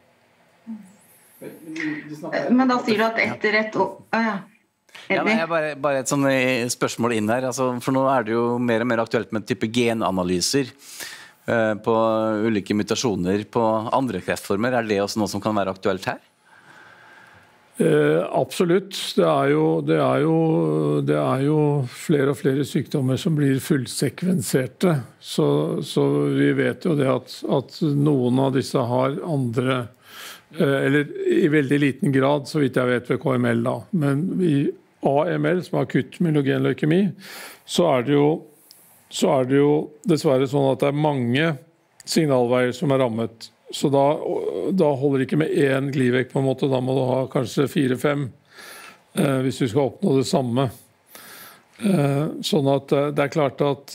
Men da sier du at etter et år...
Ja, men bare et sånt spørsmål inn her. Altså, for nå det jo mer og mer aktuelt med type genanalyser på ulike mutasjoner på andre kreftformer. Det også noe som kan være aktuelt her?
Absolutt. Det jo flere og flere sykdommer som blir fullsekvenserte. Så vi vet jo det at noen av disse har andre, eller I veldig liten grad, så vidt jeg vet ved KML da. Men I AML, som akutt myelogen leukemi, så det jo dessverre sånn at det mange signalveier som rammet. Så da holder det ikke med én glivek på en måte, da må du ha kanskje 4-5 hvis du skal oppnå det samme. Sånn at det klart at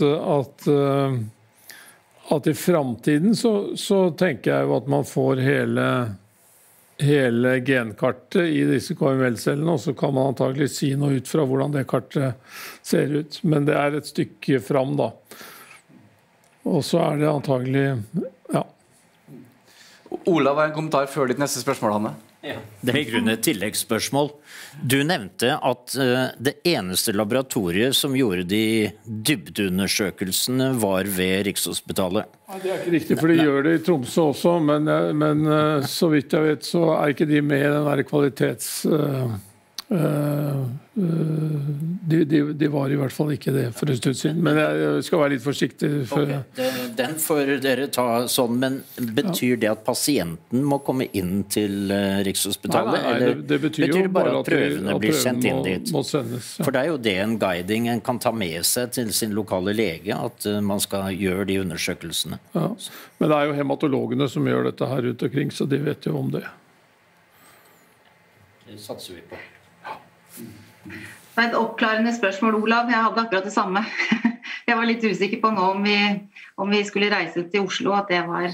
I fremtiden så tenker jeg jo at man får hele genkartet I disse KML-cellene, og så kan man antagelig si noe ut fra hvordan det kartet ser ut. Men det et stykke frem da. Og så det antagelig, ja.
Olav, en kommentar før ditt neste spørsmål, Hanne?
Ja. Det I grunnen et tilleggsspørsmål. Du nevnte at det eneste laboratoriet som gjorde de dybdeundersøkelsene var ved Rikshospitalet.
Ja, det ikke riktig, for de gjør det I Tromsø også, men så vidt jeg vet så ikke de med I den der kvalitets... De var I hvert fall ikke det for en stund siden, men jeg skal være litt forsiktig.
Den får dere ta sånn, men betyr det at pasienten må komme inn til Rikshospitalet?
Nei, det betyr jo
bare at prøvene blir sendt inn dit?
Må sendes, ja.
For det jo det en guiding en kan ta med seg til sin lokale lege, at man skal gjøre de undersøkelsene.
Ja. Men det jo hematologene som gjør dette her rundt omkring, så de vet jo om det.
Det satser vi på.
Det et oppklarende spørsmål, Olav. Jeg hadde akkurat det samme. Jeg var litt usikker på nå om vi skulle reise til Oslo, at det var...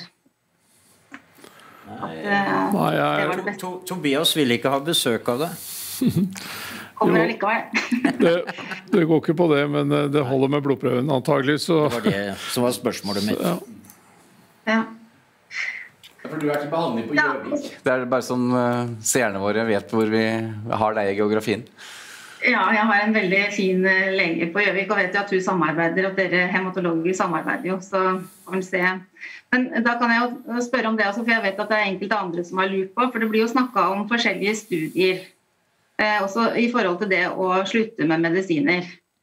Tobias vil ikke ha besøk av det.
Kommer jeg likevel.
Det går ikke på det, men det holder med blodprøven, antagelig. Så...
Det var det som var spørsmålet mitt.
Ja.
For du til behandling på Gjøvik. Det bare sånn seerne våre vet hvor vi har deg I geografien.
Ja, jeg har en veldig fin lege på Gjøvik, og vet jo at hun samarbeider, at dere hematologer samarbeider jo, så får vi se. Men da kan jeg jo spørre om det også, for jeg vet at det enkelte andre som har lurt på, for det blir jo snakket om forskjellige studier, også I forhold til det å slutte med medisiner.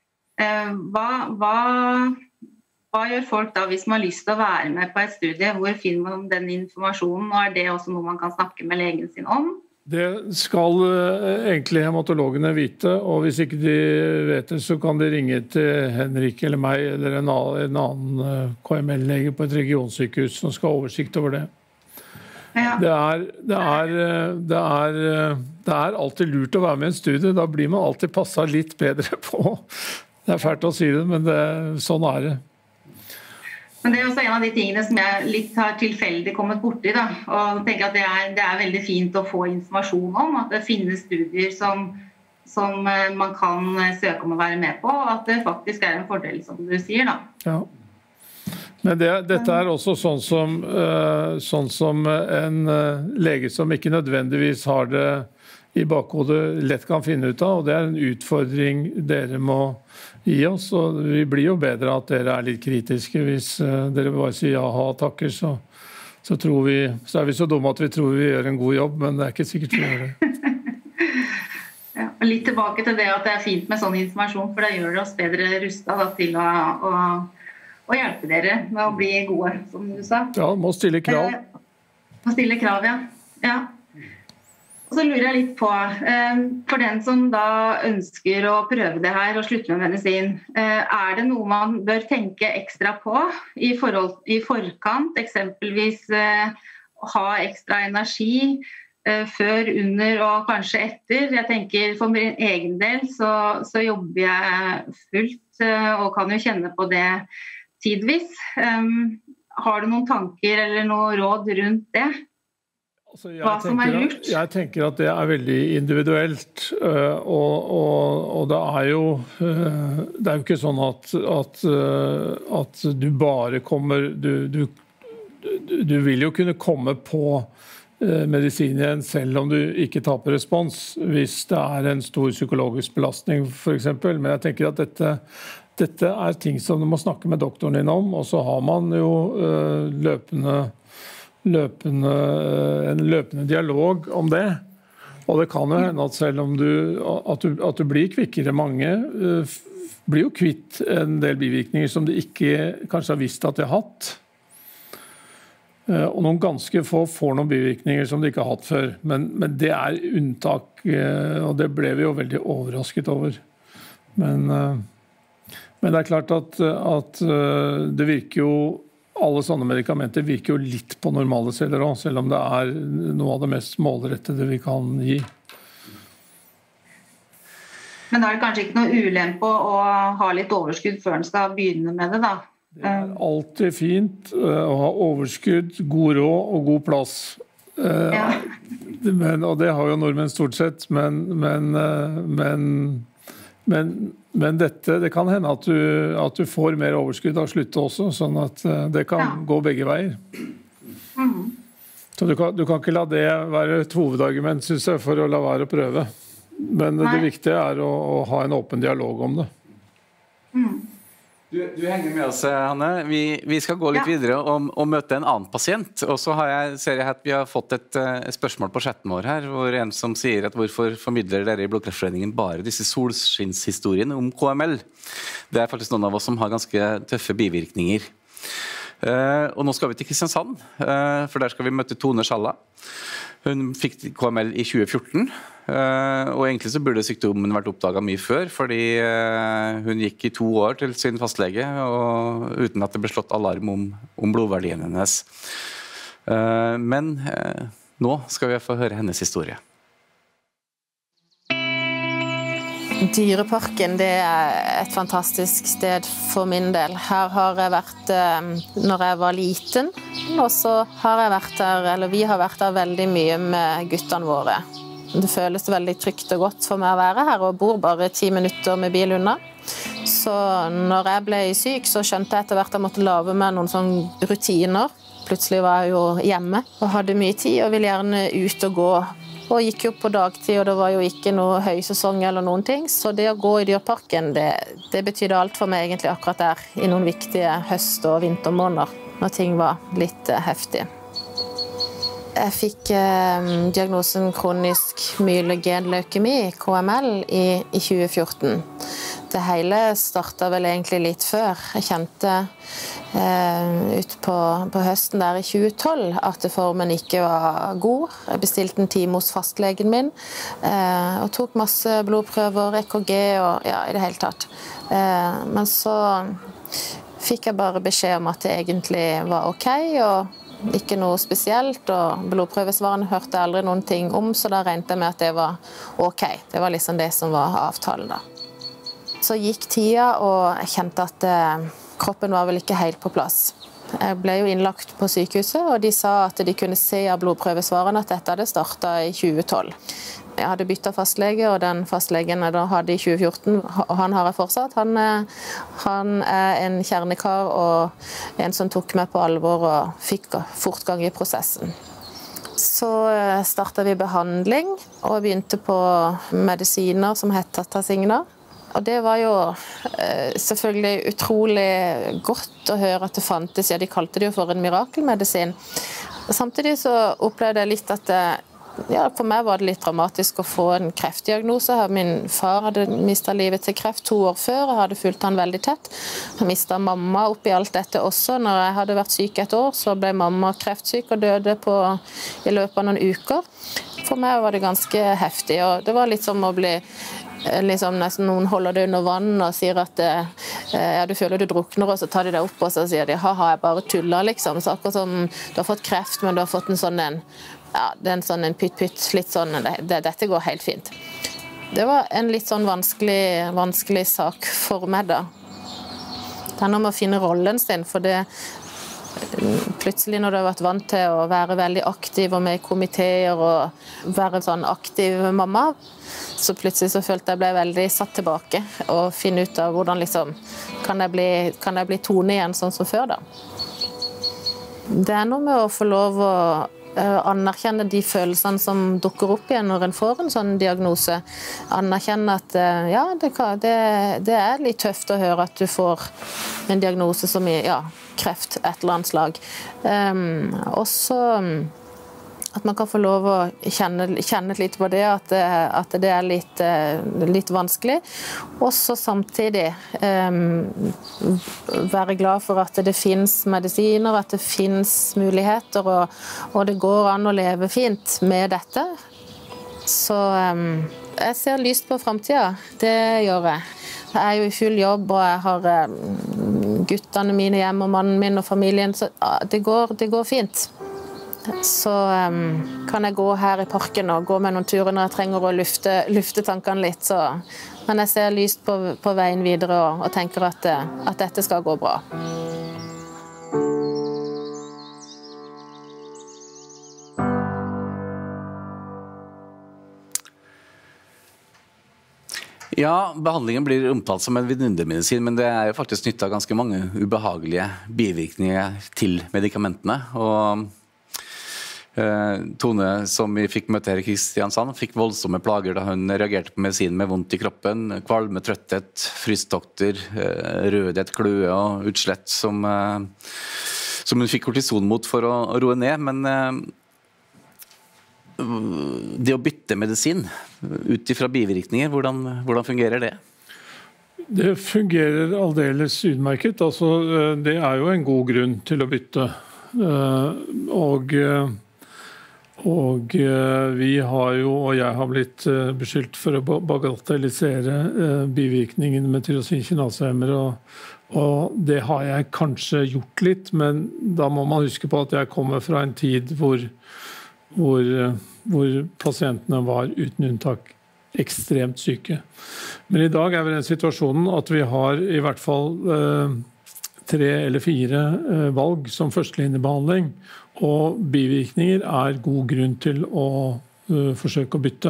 Hva gjør folk da hvis man har lyst til å være med på et studie? Hvor finner man den informasjonen, og det også noe man kan snakke med legen sin om?
Det skal egentlig hematologene vite, og hvis ikke de vet det, så kan de ringe til Henrik eller meg, eller en annen KML-lege på et regionsykehus som skal ha oversikt over det. Ja. Det alltid lurt å være med I en studie, da blir man alltid passet litt bedre på. Det fælt å si det, men sånn det.
Men det også en av de tingene som jeg litt har tilfeldig kommet borti da, og tenker at det veldig fint å få informasjon om, at det finnes studier som man kan søke om å være med på, og at det faktisk en fordel, som du sier da.
Ja. Men dette også sånn som en lege som ikke nødvendigvis har det I bakhodet lett kan finne ut av, og det en utfordring dere må gi oss, og vi blir jo bedre at dere litt kritiske. Hvis dere bare sier ja, takker, så vi så dumme at vi tror vi gjør en god jobb, men det ikke sikkert vi gjør det.
Ja, og litt tilbake til det at det fint med sånn informasjon, for det gjør det oss bedre rustet da, til å hjelpe dere med å bli gode, som du sa.
Ja, må stille krav.
Må stille krav, ja. Ja. Og så lurer jeg litt på, for den som da ønsker å prøve det her og slutte med medisin, det noe man bør tenke ekstra på I forkant, eksempelvis ha ekstra energi før, under og kanskje etter? Jeg tenker for min egen del så jobber jeg fullt og kan jo kjenne på det tidvis. har du noen tanker eller noe råd rundt det?
Altså,
Hva som lurt?
Jeg tenker at det veldig individuelt, og det jo ikke sånn at du bare kommer, du vil jo kunne komme på medisin igjen selv om du ikke taper respons, hvis det en stor psykologisk belastning for eksempel. Men jeg tenker at dette ting som du må snakke med doktoren din om, og så har man jo en løpende dialog om det. Og det kan jo hende at selv om at du blir kvikkere, mange blir jo kvitt en del bivirkninger som de ikke kanskje har visst at de har hatt. Og noen ganske få får noen bivirkninger som de ikke har hatt før. Men det unntak, og det ble vi jo veldig overrasket over. Men det klart at det virker jo, alle sånne medikamenter virker jo litt på normale celler også, selv om det noe av det mest målrettede vi kan gi.
Men da det kanskje ikke noe ulempe å ha litt overskudd før en skal begynne med det da?
Det alltid fint å ha overskudd, god råd og god plass. Ja. Og det har jo nordmenn stort sett, men det kan hende at du får mer overskudd av slutte også, sånn at det kan gå begge veier. Så du kan ikke la det være et hovedargument, synes jeg, for å la være å prøve. Men det viktige å ha en åpen dialog om det.
Du henger med oss, Hanne. Vi skal gå litt videre og møte en annen pasient. Og så ser jeg at vi har fått et spørsmål på chatten vår her, hvor en som sier at hvorfor formidler dere i Blodkreftforeningen bare disse solskinnshistoriene om KML? Det faktisk noen av oss som har ganske tøffe bivirkninger. Og nå skal vi til Kristiansand, for der skal vi møte Tone Schalla. Hun fikk KML i 2014, og egentlig så burde sykdommen vært oppdaget mye før, fordi hun gikk i 2 år til sin fastlege, og uten at det ble slått alarm om blodverdien hennes. Men nå skal vi få høre hennes historie.
Dyreparken, det et fantastisk sted for min del. Her har jeg vært når jeg var liten, og så har jeg vært der, eller vi har vært der veldig mye med guttene våre. Det føles veldig trygt og godt for meg å være her, og bor bare 10 minutter med bil unna. Så når jeg ble syk, så skjønte jeg etter hvert at jeg måtte lage meg noen sånne rutiner. Plutselig var jeg jo hjemme og hadde mye tid, og ville gjerne ut og gå. Og gikk jo på dagtid, og det var jo ikke noe høysesong eller noen ting. Så det å gå i dyreparken, det betydde alt for meg egentlig akkurat der, i noen viktige høst- og vintermåneder, når ting var litt heftig. Jeg fikk diagnosen kronisk myelogen leukemi, KML, i 2014. Det hele startet vel egentlig litt før. Jeg kjente ut på høsten der i 2012 at formen ikke var god. Jeg bestilte en time hos fastlegen min, og tok masse blodprøver, EKG og ja, i det hele tatt. Men så fikk jeg bare beskjed om at det egentlig var ok, og ikke noe spesielt, og blodprøvesvarene hørte jeg aldri noen ting om, så da regnet jeg med at det var ok. Det var liksom det som var avtalen da. Så gikk tida, og jeg kjente at kroppen var vel ikke helt på plass. Jeg ble jo innlagt på sykehuset, og de sa at de kunne se av blodprøvesvarene at dette hadde startet i 2012. Jeg hadde byttet fastlege, og den fastlegen jeg da hadde i 2014, og han har jeg fortsatt. Han en kjernekar og en som tok meg på alvor og fikk fortgang i prosessen. Så startet vi behandling, og begynte på medisiner som het Tasigna. Og det var jo selvfølgelig utrolig godt å høre at det fantes, ja, de kalte det jo for en mirakelmedisin. Samtidig så opplevde jeg litt at ja, for meg var det litt dramatisk å få en kreftdiagnose. Min far hadde mistet livet til kreft 2 år før, og hadde fulgt han veldig tett. Jeg mistet mamma oppi alt dette også. Når jeg hadde vært syk 1 år, så ble mamma kreftsyk og døde i løpet av noen uker. For meg var det ganske heftig, og det var litt som å bli liksom nesten noen holder det under vann og sier at ja, du føler du drukner, og så tar de deg opp og så sier de, haha, jeg bare tuller liksom. Så akkurat som du har fått kreft, men du har fått en sånn ja, det en sånn pytt-pytt, litt sånn, dette går helt fint. Det var en litt sånn vanskelig sak for meg da. Det handler om å finne rollen sin, for det plutselig når du har vært vant til å være veldig aktiv og med i komiteer og være sånn aktiv mamma, så plutselig så følte jeg ble veldig satt tilbake og finne ut av hvordan liksom, kan jeg bli tone igjen sånn som før da. Det noe med å få lov å anerkjenne de følelsene som dukker opp igjen når en får en sånn diagnose. Anerkjenne at ja, det litt tøft å høre at du får en diagnose som kreft, et eller annet slag. Også at man kan få lov å kjenne litt på det, at det litt vanskelig. Også samtidig være glad for at det finnes medisiner, at det finnes muligheter, og det går an å leve fint med dette. Så jeg ser lyst på fremtiden, det gjør jeg. Jeg jo i full jobb, og jeg har guttene mine hjemme, og mannen min og familien, så det går fint. Så kan jeg gå her i parken og gå med noen turer når jeg trenger å lufte tankene litt. Men jeg ser lyst på veien videre og tenker at dette skal gå bra.
Ja, behandlingen blir omtalt som en venninnemedisin, men det jo faktisk nyttet av ganske mange ubehagelige bivirkninger til medikamentene. Og Tone, som vi fikk møte her i Kristiansand, fikk voldsomme plager da hun reagerte på medisinen med vondt i kroppen, kvalme, trøtthet, frysttokter, rødhet, kløe og utslett som hun fikk kortison mot for å roe ned. Men det å bytte medisin ut ifra bivirkninger, hvordan fungerer det?
Det fungerer aldeles utmerket. Altså, det jo en god grunn til å bytte. Og vi har jo, og jeg har blitt beskyldt for å bagatellisere bivirkningene med tyrosinkinasehemmere, og det har jeg kanskje gjort litt, men da må man huske på at jeg kommer fra en tid hvor pasientene var uten unntak ekstremt syke. Men i dag vi i den situasjonen at vi har i hvert fall 3 eller 4 valg som førstelinjebehandling, og bivirkninger god grunn til å forsøke å bytte.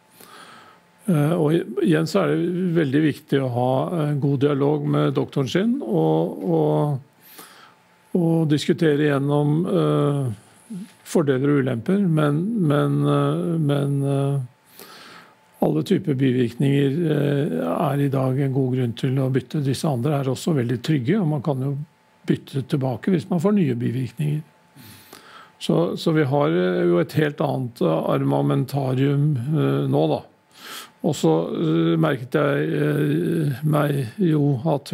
Og igjen så det veldig viktig å ha en god dialog med doktoren sin og diskutere gjennom fordeler og ulemper, men alle typer bivirkninger i dag en god grunn til å bytte. Disse andre også veldig trygge, og man kan jo bytte tilbake hvis man får nye bivirkninger. Så vi har jo et helt annet armamentarium nå da. Og så merket jeg meg jo at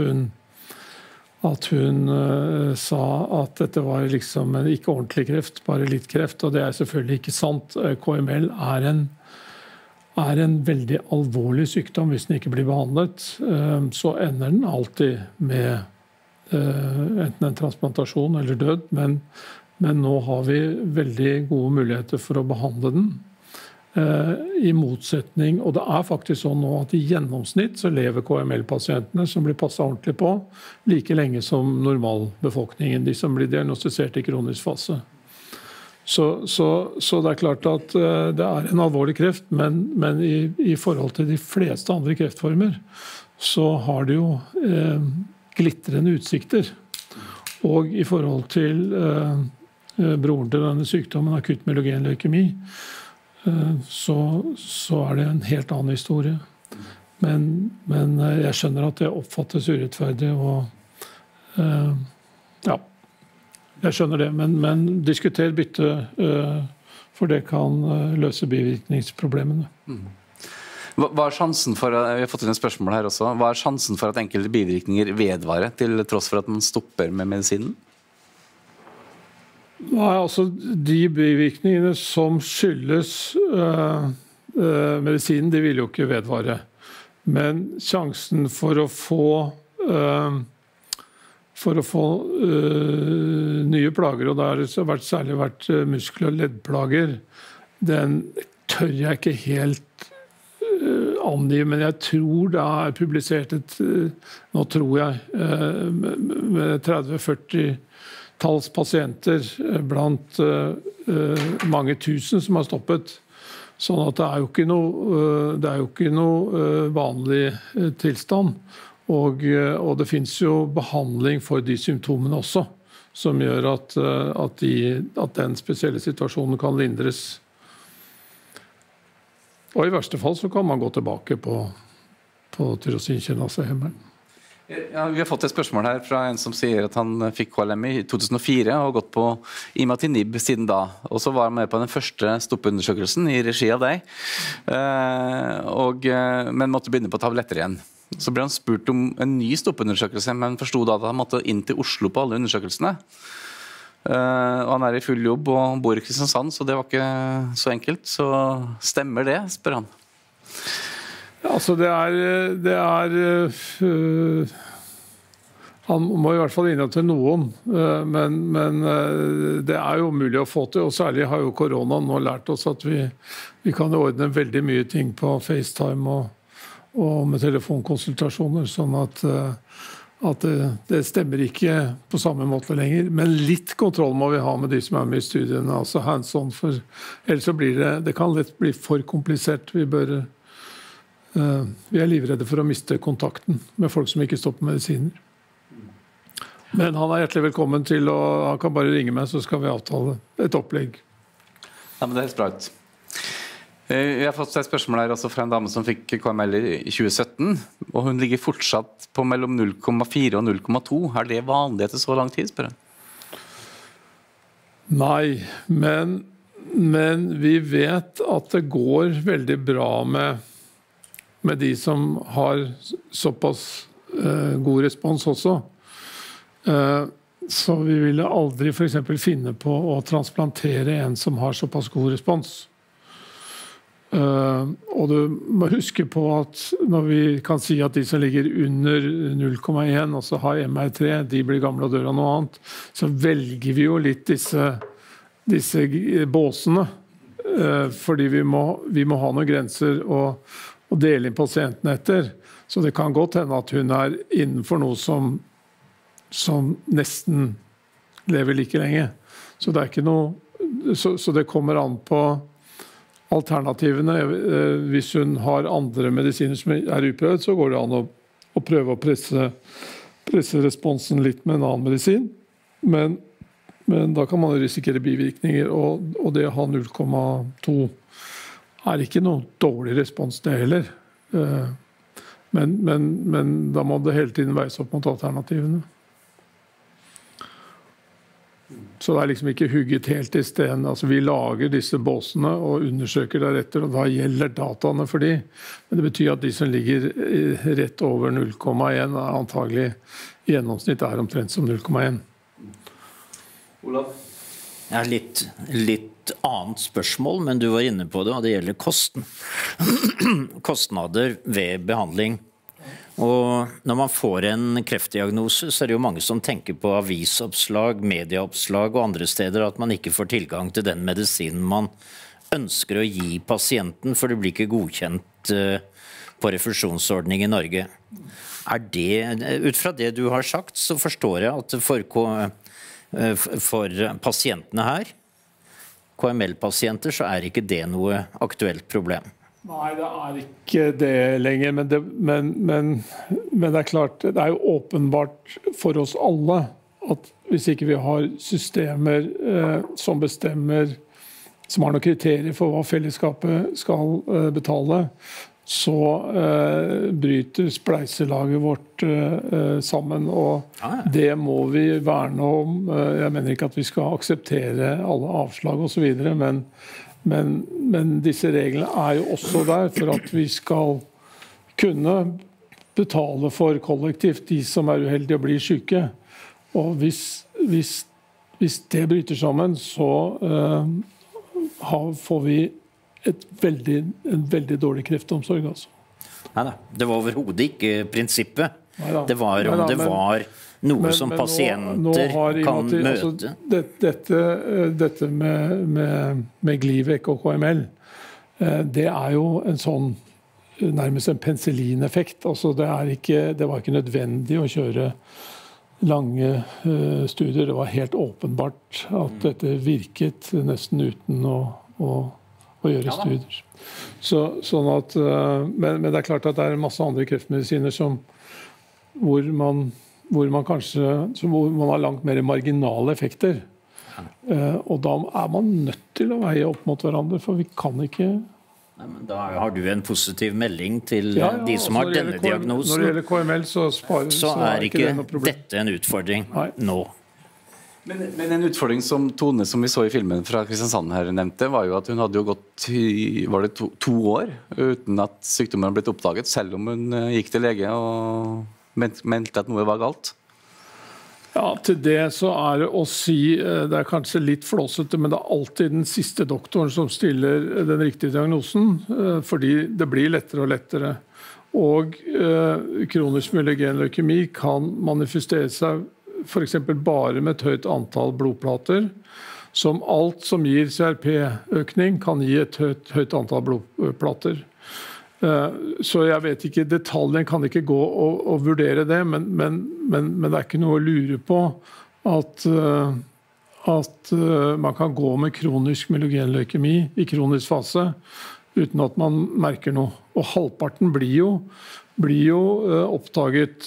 hun sa at dette var liksom en ikke ordentlig kreft, bare litt kreft, og det selvfølgelig ikke sant. KML en veldig alvorlig sykdom hvis den ikke blir behandlet. Så ender den alltid med enten en transplantasjon eller død, men nå har vi veldig gode muligheter for å behandle den. I motsetning, og det faktisk sånn nå at i gjennomsnitt så lever KML-pasientene som blir passet ordentlig på like lenge som normalbefolkningen, de som blir diagnostisert i kronisk fase. Så det klart at det en alvorlig kreft, men i forhold til de fleste andre kreftformer så har det jo glitrende utsikter. Og i forhold til broren til denne sykdommen, akutt myelogen leukemi, så det en helt annen historie. Men jeg skjønner at det oppfattes urettferdig, og ja, jeg skjønner det. Men diskuter bytte, for det kan løse bivirkningsproblemene.
Hva sjansen for, vi har fått inn et spørsmål her også, hva sjansen for at enkelte bivirkninger vedvarer til tross for at man stopper med medisinen?
Altså, de bivirkningene som skyldes medisinen, de vil jo ikke vedvare. Men sjansen for å få nye plager, og det har særlig vært muskel- og leddplager, den tør jeg ikke helt angi, men jeg tror det publisert nå tror jeg, med 30-40 talls pasienter blant mange tusen som har stoppet. Sånn at det er jo ikke noe vanlig tilstand. Og det finnes jo behandling for de symptomene også, som gjør at den spesielle situasjonen kan lindres. Og i verste fall så kan man gå tilbake på tyrosinkinasehimmelen.
Ja, vi har fått et spørsmål her fra en som sier at han fikk KLM i 2004 og har gått på imatinib siden da. Og så var han med på den første stoppundersøkelsen i regi av deg, men måtte begynne på tabletter igjen. Så ble han spurt om en ny stoppundersøkelse, men forstod da at han måtte inn til Oslo på alle undersøkelsene. Og han i full jobb og bor i Kristiansand, så det var ikke så enkelt. Så stemmer det, spør han.
Altså han må i hvert fall innom til noen, men det jo mulig å få til, og særlig har jo koronaen nå lært oss at vi kan ordne veldig mye ting på FaceTime og med telefonkonsultasjoner, sånn at det stemmer ikke på samme måte lenger. Men litt kontroll må vi ha med de som med i studiene, altså hands on, for ellers så det kan lett bli for komplisert. Vi livredde for å miste kontakten med folk som ikke står på medisiner. Men han hjertelig velkommen til, og han kan bare ringe meg, så skal vi avtale et opplegg.
Ja, men det høres bra ut. Jeg har fått et spørsmål her også fra en dame som fikk KML i 2017, og hun ligger fortsatt på mellom 0,4 og 0,2. Det vanlig etter så lang tid, spør hun?
Nei, men vi vet at det går veldig bra med de som har såpass god respons også. Så vi ville aldri for eksempel finne på å transplantere en som har såpass god respons. Og du må huske på at når vi kan si at de som ligger under 0,1, altså har MR3, de blir gamle og dør av noe annet, så velger vi jo litt disse båsene, fordi vi må ha noen grenser å dele inn pasienten etter. Så det kan godt hende at hun innenfor noe som nesten lever like lenge. Så det ikke noe, så det kommer an på alternativene. Hvis hun har andre medisiner som uprøvd, så går det an å prøve å presse responsen litt med en annen medisin. Men da kan man risikere bivirkninger, og det å ha 0,2 ikke noe dårlig respons det heller. Men da må det hele tiden veies opp mot alternativene. Så det liksom ikke hugget helt i stedet. Altså, vi lager disse båsene og undersøker deretter, og da gjelder dataene for de. Men det betyr at de som ligger rett over 0,1 antagelig i gjennomsnitt omtrent som 0,1.
Olav?
Litt annet spørsmål, men du var inne på det, og det gjelder kosten. Kostnader ved behandling. Og når man får en kreftdiagnose, så det jo mange som tenker på avisoppslag, medieoppslag og andre steder at man ikke får tilgang til den medisinen man ønsker å gi pasienten, for det blir ikke godkjent på refusjonsordning i Norge. Ut fra det du har sagt, så forstår jeg at for pasientene her, KML-pasienter, så ikke det noe aktuelt problem.
Nei, det ikke det lenger, men det klart, det jo åpenbart for oss alle at hvis ikke vi har systemer som bestemmer, som har noen kriterier for hva fellesskapet skal betale, så bryter spleiselaget vårt sammen, og det må vi verne om. Jeg mener ikke at vi skal akseptere alle avslag og så videre, men disse reglene jo også der for at vi skal kunne betale for kollektivt de som uheldige å bli syke. Og hvis det bryter sammen, så får vi en veldig dårlig kreftomsorg. Altså.
Neida, det var overhodet ikke prinsippet.
Neida.
Det var om det var noe som pasienter kan møte.
Altså, dette med Glivec og KML, det jo en sånn nærmest en penicillineffekt. Altså, det var ikke nødvendig å kjøre lange studier. Det var helt åpenbart at dette virket nesten uten å gjøre studier. Sånn at, men det er klart at det er masse andre kreftmedisiner hvor man har langt mer marginale effekter. Og da er man nødt til å veie opp mot hverandre, for vi kan ikke...
Nei, men da har du en positiv melding til de som har denne diagnosen.
Når det gjelder KML, så
er ikke dette en utfordring nå.
Men en utfordring som Tone, som vi så i filmen fra Kristiansand her nevnte, var jo at hun hadde jo gått var det to år uten at sykdommen hadde blitt oppdaget, selv om hun gikk til lege og mente at noe var galt.
Ja, til det så er det å si, det er kanskje litt flåsete, men det er alltid den siste doktoren som stiller den riktige diagnosen, fordi det blir lettere og lettere. Og kronisk myelogen leukemi kan manifestere seg for eksempel bare med et høyt antall blodplater, som alt som gir CRP-økning kan gi et høyt antall blodplater. Så jeg vet ikke, detaljen kan ikke gå og vurdere det, men det er ikke noe å lure på at man kan gå med kronisk myelogen leukemi i kronisk fase uten at man merker noe. Og halvparten blir jo oppdaget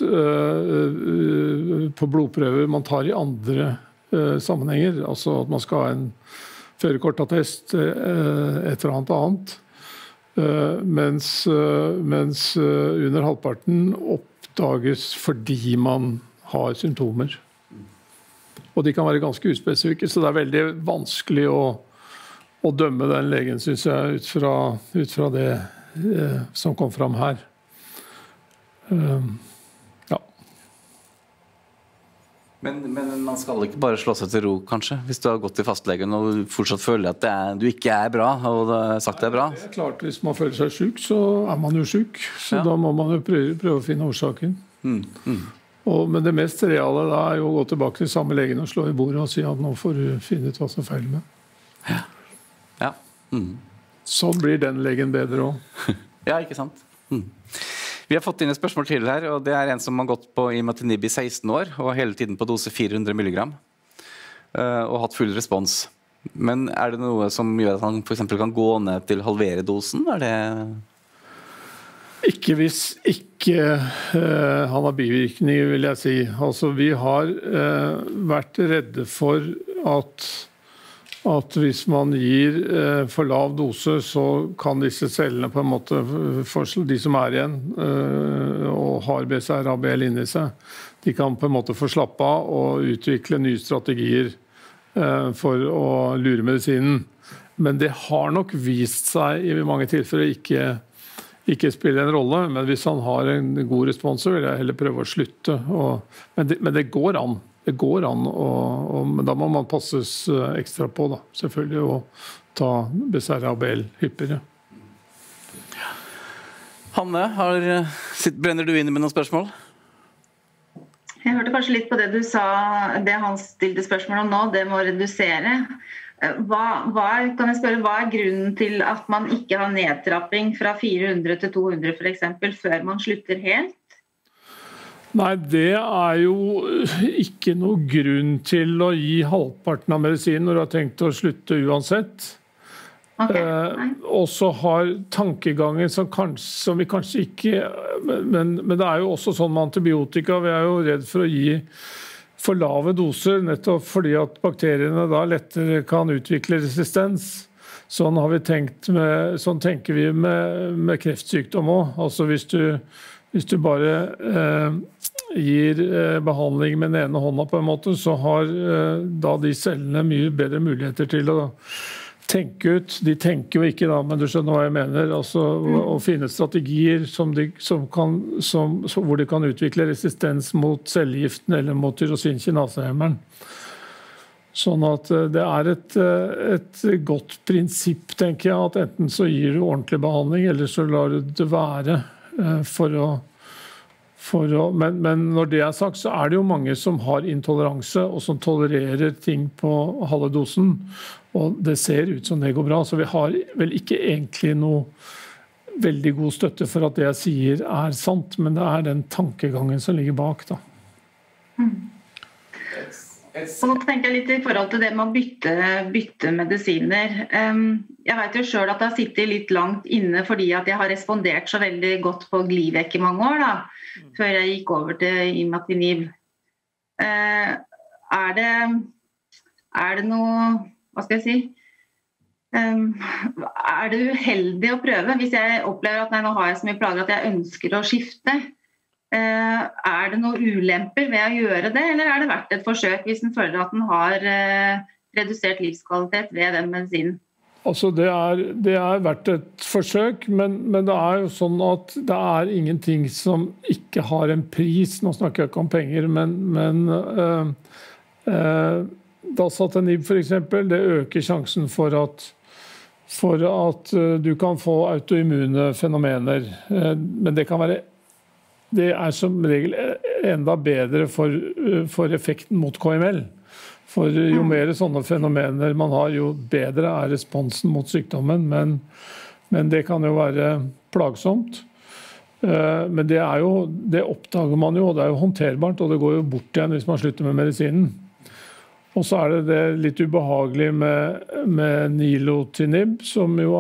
på blodprøver man tar i andre sammenhenger, altså at man skal ha en førerkortattest, et eller annet. Mens under halvparten oppdages fordi man har symptomer. Og de kan være ganske uspesifikke, så det er veldig vanskelig å dømme den legen, synes jeg, ut fra det som kom fram her. Ja.
Men man skal ikke bare slå seg til ro, kanskje, hvis du har gått til fastlegen og fortsatt føler at du ikke er bra, og sagt det er bra?
Det er klart, hvis man føler seg syk, så er man jo syk. Så da må man jo prøve å finne årsaken. Men det mest reale da er jo å gå tilbake til samme legen og slå i bordet og si at nå får du finne ut hva som feiler med.
Ja.
Sånn blir den legen bedre også.
Ja, ikke sant? Vi har fått inn et spørsmål til her, og det er en som har gått på imatinib i 16 år, og hele tiden på dose 400 milligram, og hatt full respons. Men er det noe som gjør at han for eksempel kan gå ned til halvere dosen? Er det...
Ikke hvis ikke han har bivirkninger, vil jeg si. Altså, vi har vært redde for at hvis man gir for lav dose, så kan disse cellene på en måte, de som er igjen og har BCR-ABL inni seg, de kan på en måte få slappe av og utvikle nye strategier for å lure medisinen. Men det har nok vist seg i mange tilfeller ikke spille en rolle, men hvis han har en god respons, så vil jeg heller prøve å slutte. Men det går an. Det går an, men da må man passes ekstra på, da, selvfølgelig, å ta BCR-ABL hyppigere.
Hanne, brenner du inn med noen spørsmål?
Jeg hørte kanskje litt på det du sa, det han stilte spørsmål om nå, det må redusere. Kan jeg spørre, hva er grunnen til at man ikke har nedtrapping fra 400 til 200 for eksempel, før man slutter helt?
Nei, det er jo ikke noe grunn til å gi halvparten av medisin når du har tenkt å slutte uansett. Okay. Og så har tankegangen som vi kanskje ikke... Men det er jo også sånn med antibiotika, vi er jo redd for å gi for lave doser, nettopp fordi at bakteriene da lettere kan utvikle resistens. Sånn tenker vi med kreftsykdom også. Altså hvis du bare gir behandling med den ene hånda på en måte, så har da de cellene mye bedre muligheter til å tenke ut. De tenker jo ikke da, men du skjønner hva jeg mener. Altså å finne strategier hvor de kan utvikle resistens mot cellegiften eller mot tyrosinkinasehemmeren. Sånn at det er et godt prinsipp, tenker jeg, at enten så gir du ordentlig behandling, eller så lar du det være men når det er sagt, så er det jo mange som har intoleranse og som tolererer ting på halve dosen, og det ser ut som det går bra, så vi har vel ikke egentlig noe veldig god støtte for at det jeg sier er sant, men det er den tankegangen som ligger bak da.
Så nå tenker jeg litt i forhold til det med å bytte medisiner. Jeg vet jo selv at jeg har sittet litt langt inne fordi at jeg har respondert så veldig godt på Glivec i mange år da, før jeg gikk over til Imatinib. Er det noe, hva skal jeg si, er det uheldig å prøve hvis jeg opplever at nå har jeg så mye plager at jeg ønsker å skifte? Er det noen ulemper ved å gjøre det, eller er det verdt et forsøk hvis en føler at en har redusert livskvalitet ved den medisinen?
Altså det er verdt et forsøk, men det er jo sånn at det er ingenting som ikke har en pris. Nå snakker jeg ikke om penger, men Dasatinib for eksempel, det øker sjansen for at du kan få autoimmune fenomener. Men det er som regel enda bedre for effekten mot KML. For jo mer sånne fenomener man har, jo bedre er responsen mot sykdommen. Men det kan jo være plagsomt. Men det oppdager man jo, og det er jo håndterbart, og det går jo bort igjen hvis man slutter med medisinen. Og så er det litt ubehagelig med Nilotinib, som jo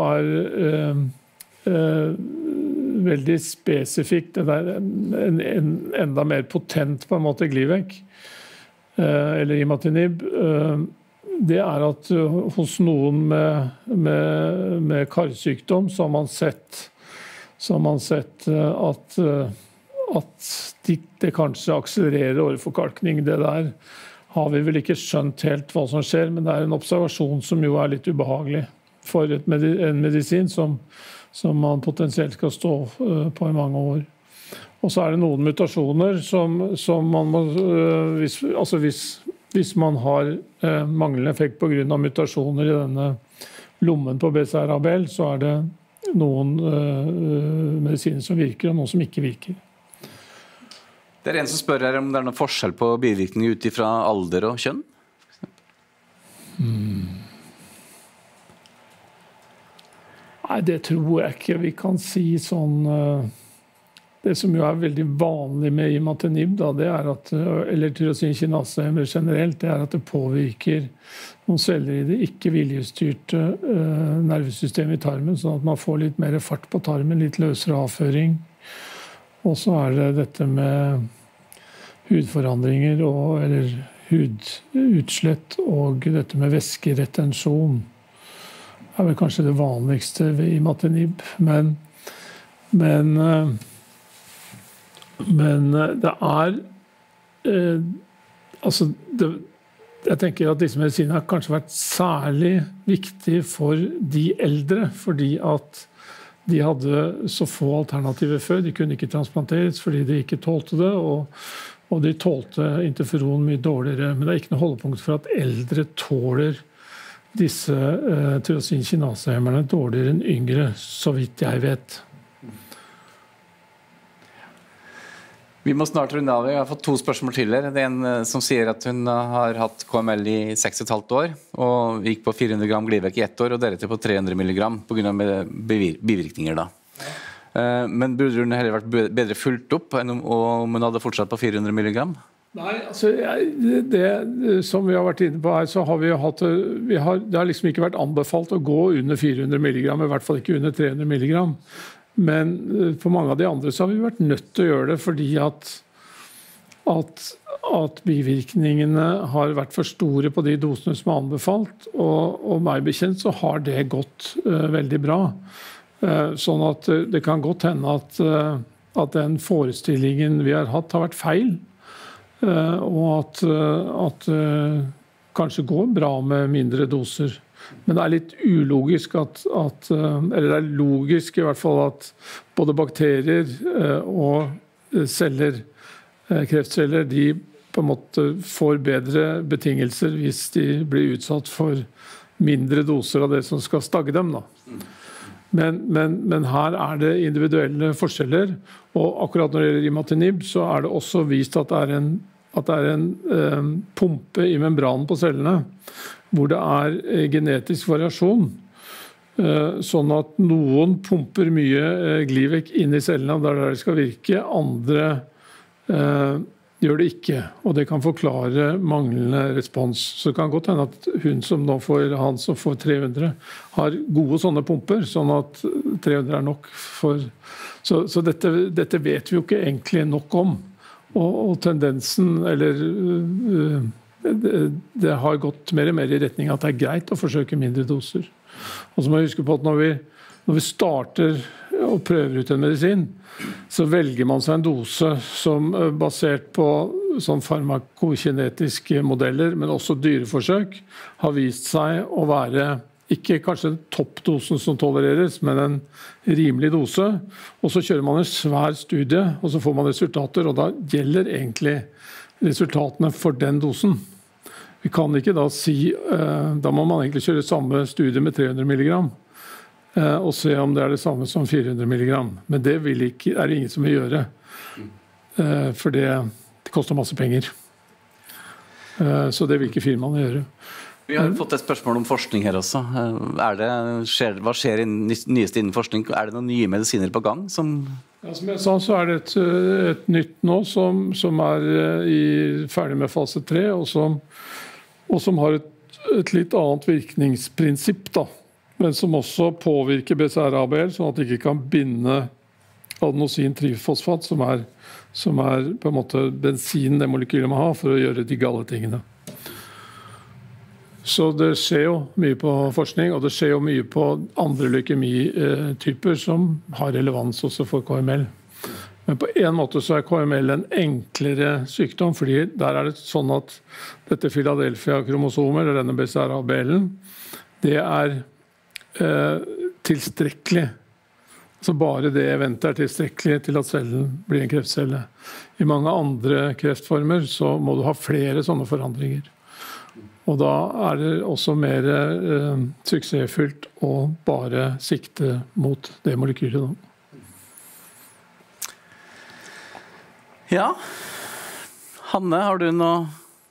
veldig spesifikt, det er en enda mer potent på en måte Glivec, eller Imatinib. Det er at hos noen med karsykdom så har man sett at det kanskje akselererer åreforkalkning. Det der har vi vel ikke skjønt helt hva som skjer, men det er en observasjon som jo er litt ubehagelig for en medisin som man potensielt skal stå på i mange år. Og så er det noen mutasjoner som man må, hvis man har manglende effekt på grunn av mutasjoner i denne lommen på BCR-ABL, så er det noen medisiner som virker og noen som ikke virker.
Det er en som spør her om det er noen forskjell på bivirkninger ut fra alder og kjønn?
Nei, det tror jeg ikke. Vi kan si sånn Det som jo er veldig vanlig med Imatinib, det er at, eller tyrosin kinasehemmer generelt, det er at det påvirker noen celler i det ikke-viljestyrte nervesystemet i tarmen, sånn at man får litt mer fart på tarmen, litt løsere avføring. Og så er det dette med hudforandringer eller hudutslett og dette med væskeretensjon. Det er vel kanskje det vanligste ved Imatinib, men det er jeg tenker at disse medisinene har kanskje vært særlig viktige for de eldre, fordi at de hadde så få alternativer før. De kunne ikke transplanteres fordi de ikke tålte det, og de tålte interferon mye dårligere. Men det er ikke noe holdepunkt for at eldre tåler disse tyrosin kinasehemmerne dårligere enn yngre, så vidt jeg vet.
Vi må snart runde av. Jeg har fått 2 spørsmål til her. Det er en som sier at hun har hatt KML i 6,5 år, og gikk på 400 gram Glivec i 1 år, og deretter på 300 milligram på grunn av bivirkninger da. Men burde hun heller vært bedre fulgt opp enn om hun hadde fortsatt på 400 milligram?
Nei, altså det som vi har vært inne på her, så har det har liksom ikke vært anbefalt å gå under 400 milligram, i hvert fall ikke under 300 milligram. Men for mange av de andre så har vi vært nødt til å gjøre det, fordi at bivirkningene har vært for store på de dosene som er anbefalt, og meg bekjent så har det gått veldig bra. Sånn at det kan godt hende at den forestillingen vi har hatt har vært feil, og at kanskje går bra med mindre doser. Men det er litt ulogisk eller det er logisk i hvert fall at både bakterier og celler, kreftceller, de på en måte får bedre betingelser hvis de blir utsatt for mindre doser av det som skal stagge dem da. Men her er det individuelle forskjeller, og akkurat når det gjelder Imatinib så er det også vist at det er en pumpe i membranen på cellene, hvor det er genetisk variasjon, sånn at noen pumper mye Glivec inn i cellene der det skal virke, andre gjør det ikke, og det kan forklare manglende respons. Så det kan godt hende at han som får 300, har gode sånne pumper, sånn at 300 er nok for... Så dette vet vi jo ikke egentlig nok om. Og tendensen, eller det har gått mer og mer i retning at det er greit å forsøke mindre doser. Og så må vi huske på at når vi starter og prøver ut en medisin, så velger man seg en dose som basert på sånn farmakokinetiske modeller, men også dyreforsøk, har vist seg å være ikke kanskje toppdosen som tolereres, men en rimelig dose. Og så kjører man en svær studie, og så får man resultater, og da gjelder egentlig resultatene for den dosen. Vi kan ikke da si, da må man egentlig kjøre samme studie med 300 milligram, og se om det er det samme som 400 milligram. Men det er det ingen som vil gjøre, for det koster masse penger. Så det vil ikke firmaene gjøre.
Vi har fått et spørsmål om forskning her også. Hva skjer nyest innen forskning? Er det noen nye medisiner på gang? Som
jeg sa, så er det et nytt nå som er ferdig med fase 3, og som har et litt annet virkningsprinsipp, da. Men som også påvirker BCR-ABL, sånn at det ikke kan binde adenosin-trifosfat, som er på en måte bensin det molekylet må ha for å gjøre de gale tingene. Så det skjer jo mye på forskning, og det skjer jo mye på andre leukemityper som har relevans også for KML. Men på en måte så er KML en enklere sykdom, fordi der er det sånn at dette Philadelphia-kromosomet, eller denne BCR-ABL-en, det er tilstrekkelig. Så bare det eventet er tilstrekkelig til at cellen blir en kreftcelle. I mange andre kreftformer så må du ha flere sånne forandringer. Og da er det også mer suksessfullt å bare sikte mot det molekylet.
Ja. Hanne, har du noe?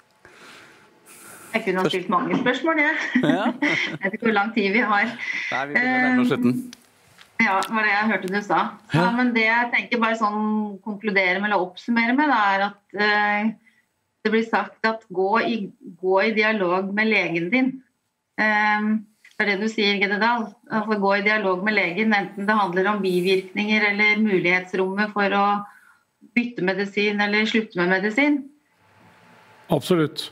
Jeg kunne ha stilt mange spørsmål, jeg.
Ja.
Jeg vet ikke hvor lang tid vi har.
Nei, vi begynner nærmere slutten.
Ja, det var det jeg hørte du sa. Ja, men det jeg tenker bare sånn konkludere med eller oppsummere med, er at det blir sagt at gå i dialog med legen din. Det er det du sier, Gededal. Altså, gå i dialog med legen, enten det handler om bivirkninger eller mulighetsrommet for å bytte medisin eller slutte med medisin.
Absolutt.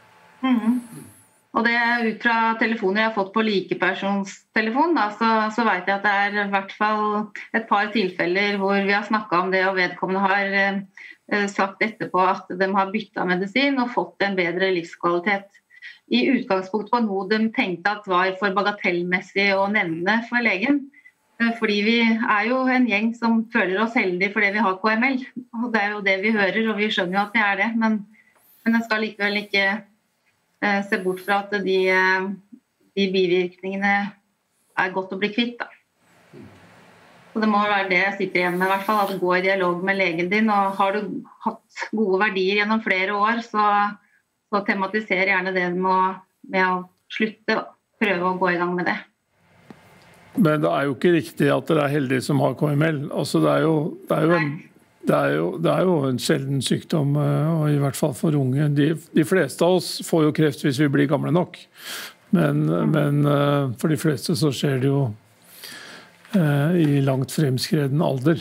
Og det ut fra telefoner jeg har fått på likepersonstelefon, da, så vet jeg at det er i hvert fall et par tilfeller hvor vi har snakket om det, og vedkommende har sagt etterpå at de har byttet medisin og fått en bedre livskvalitet. I utgangspunkt på noe de tenkte at var for bagatellmessig å nevne for legen. Fordi vi er jo en gjeng som føler oss heldige fordi vi har KML. Og det er jo det vi hører, og vi skjønner jo at vi er det. Men jeg skal likevel ikke se bort fra at de bivirkningene er godt å bli kvitt, da. Så det må være det jeg sitter igjen med, i hvert fall, at gå i dialog med legen din. Og har du hatt gode verdier gjennom flere år, så tematiser gjerne det med å slutte, prøve å gå i gang med det.
Men det er jo ikke riktig at dere er heldige som har KML. Altså, det er jo en sjelden sykdom, og i hvert fall for unge. De fleste av oss får jo kreft hvis vi blir gamle nok. Men for de fleste så skjer det jo i langt fremskreden alder.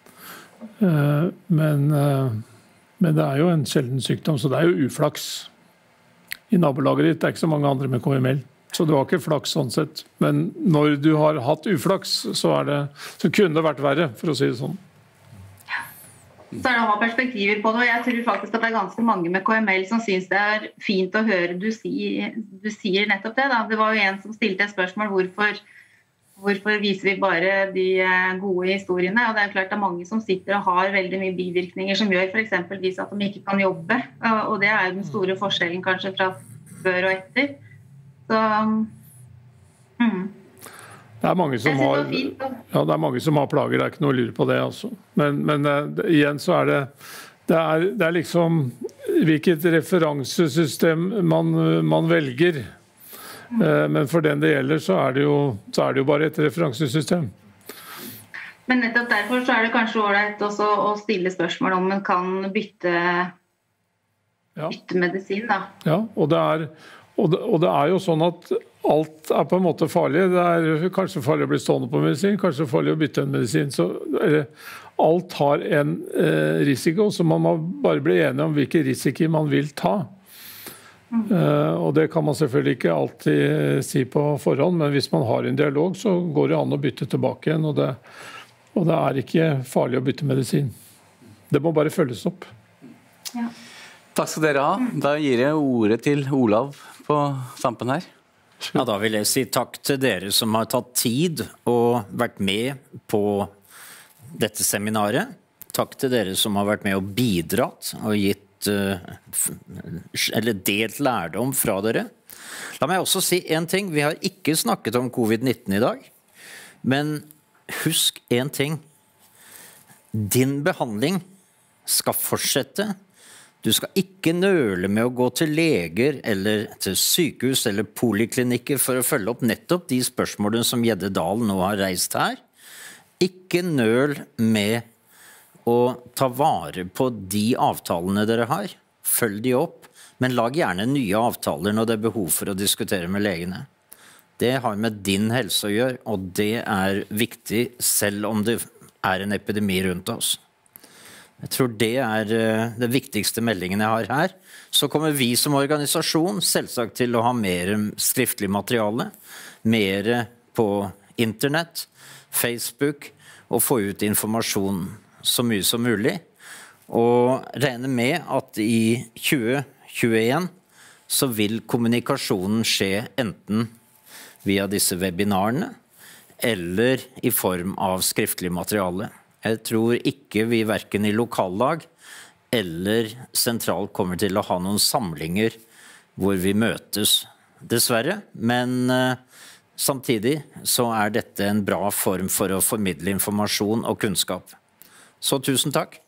Men det er jo en sjelden sykdom, så det er jo uflaks. I nabolaget ditt er ikke så mange andre med KML. Så du har ikke flaks sånn sett. Men når du har hatt uflaks, så kunne det vært verre, for å si det sånn.
Så er det å ha perspektiver på det, og jeg tror faktisk at det er ganske mange med KML som synes det er fint å høre du sier nettopp det. Da. Det var jo en som stilte et spørsmål, hvorfor viser vi bare de gode historiene? Og det er klart det er mange som sitter og har veldig mye bivirkninger som gjør for eksempel at de ikke kan jobbe, og det er jo den store forskjellen kanskje fra før og etter. Så
Det er mange som har plager, det er ikke noe å lure på det. Altså. Men igjen så er det er liksom hvilket referansesystem man velger. Men for den det gjelder, så er det jo bare et referansesystem.
Men nettopp derfor så er det kanskje ålreit også å stille spørsmål om man kan bytte bytte medisin da.
Ja, og det er jo sånn at alt er på en måte farlig. Det er kanskje farlig å bli stående på medisin, kanskje farlig å bytte en medisin. Så alt har en risiko, så man må bare bli enig om hvilke risiko man vil ta. Og det kan man selvfølgelig ikke alltid si på forhånd, men hvis man har en dialog, så går det an å bytte tilbake igjen, og det er ikke farlig å bytte medisin. Det må bare følges opp.
Ja.
Takk skal dere ha. Da gir jeg ordet til Olav på tampen her.
Ja, da vil jeg si takk til dere som har tatt tid og vært med på dette seminaret. Takk til dere som har vært med og bidratt og gitt eller delt lærdom fra dere. La meg også si en ting. Vi har ikke snakket om covid-19 i dag, men husk en ting. Din behandling skal fortsette. Du skal ikke nøle med å gå til leger eller til sykehus eller poliklinikker for å følge opp nettopp de spørsmålene som Gjedde Dahl nå har reist her. Ikke nøl med å ta vare på de avtalene dere har. Følg de opp, men lag gjerne nye avtaler når det er behov for å diskutere med legene. Det har med din helse å gjøre, og det er viktig selv om det er en epidemi rundt oss. Jeg tror det er det viktigste meldingen jeg har her. Så kommer vi som organisasjon selvsagt til å ha mer skriftlig materiale, mer på internett, Facebook, og få ut informasjon så mye som mulig. Og regne med at i 2021 så vil kommunikasjonen skje enten via disse webinarene eller i form av skriftlig materiale. Jeg tror ikke vi hverken i lokallag eller sentralt kommer til å ha noen samlinger hvor vi møtes, dessverre. Men samtidig så er dette en bra form for å formidle informasjon og kunnskap. Så tusen takk.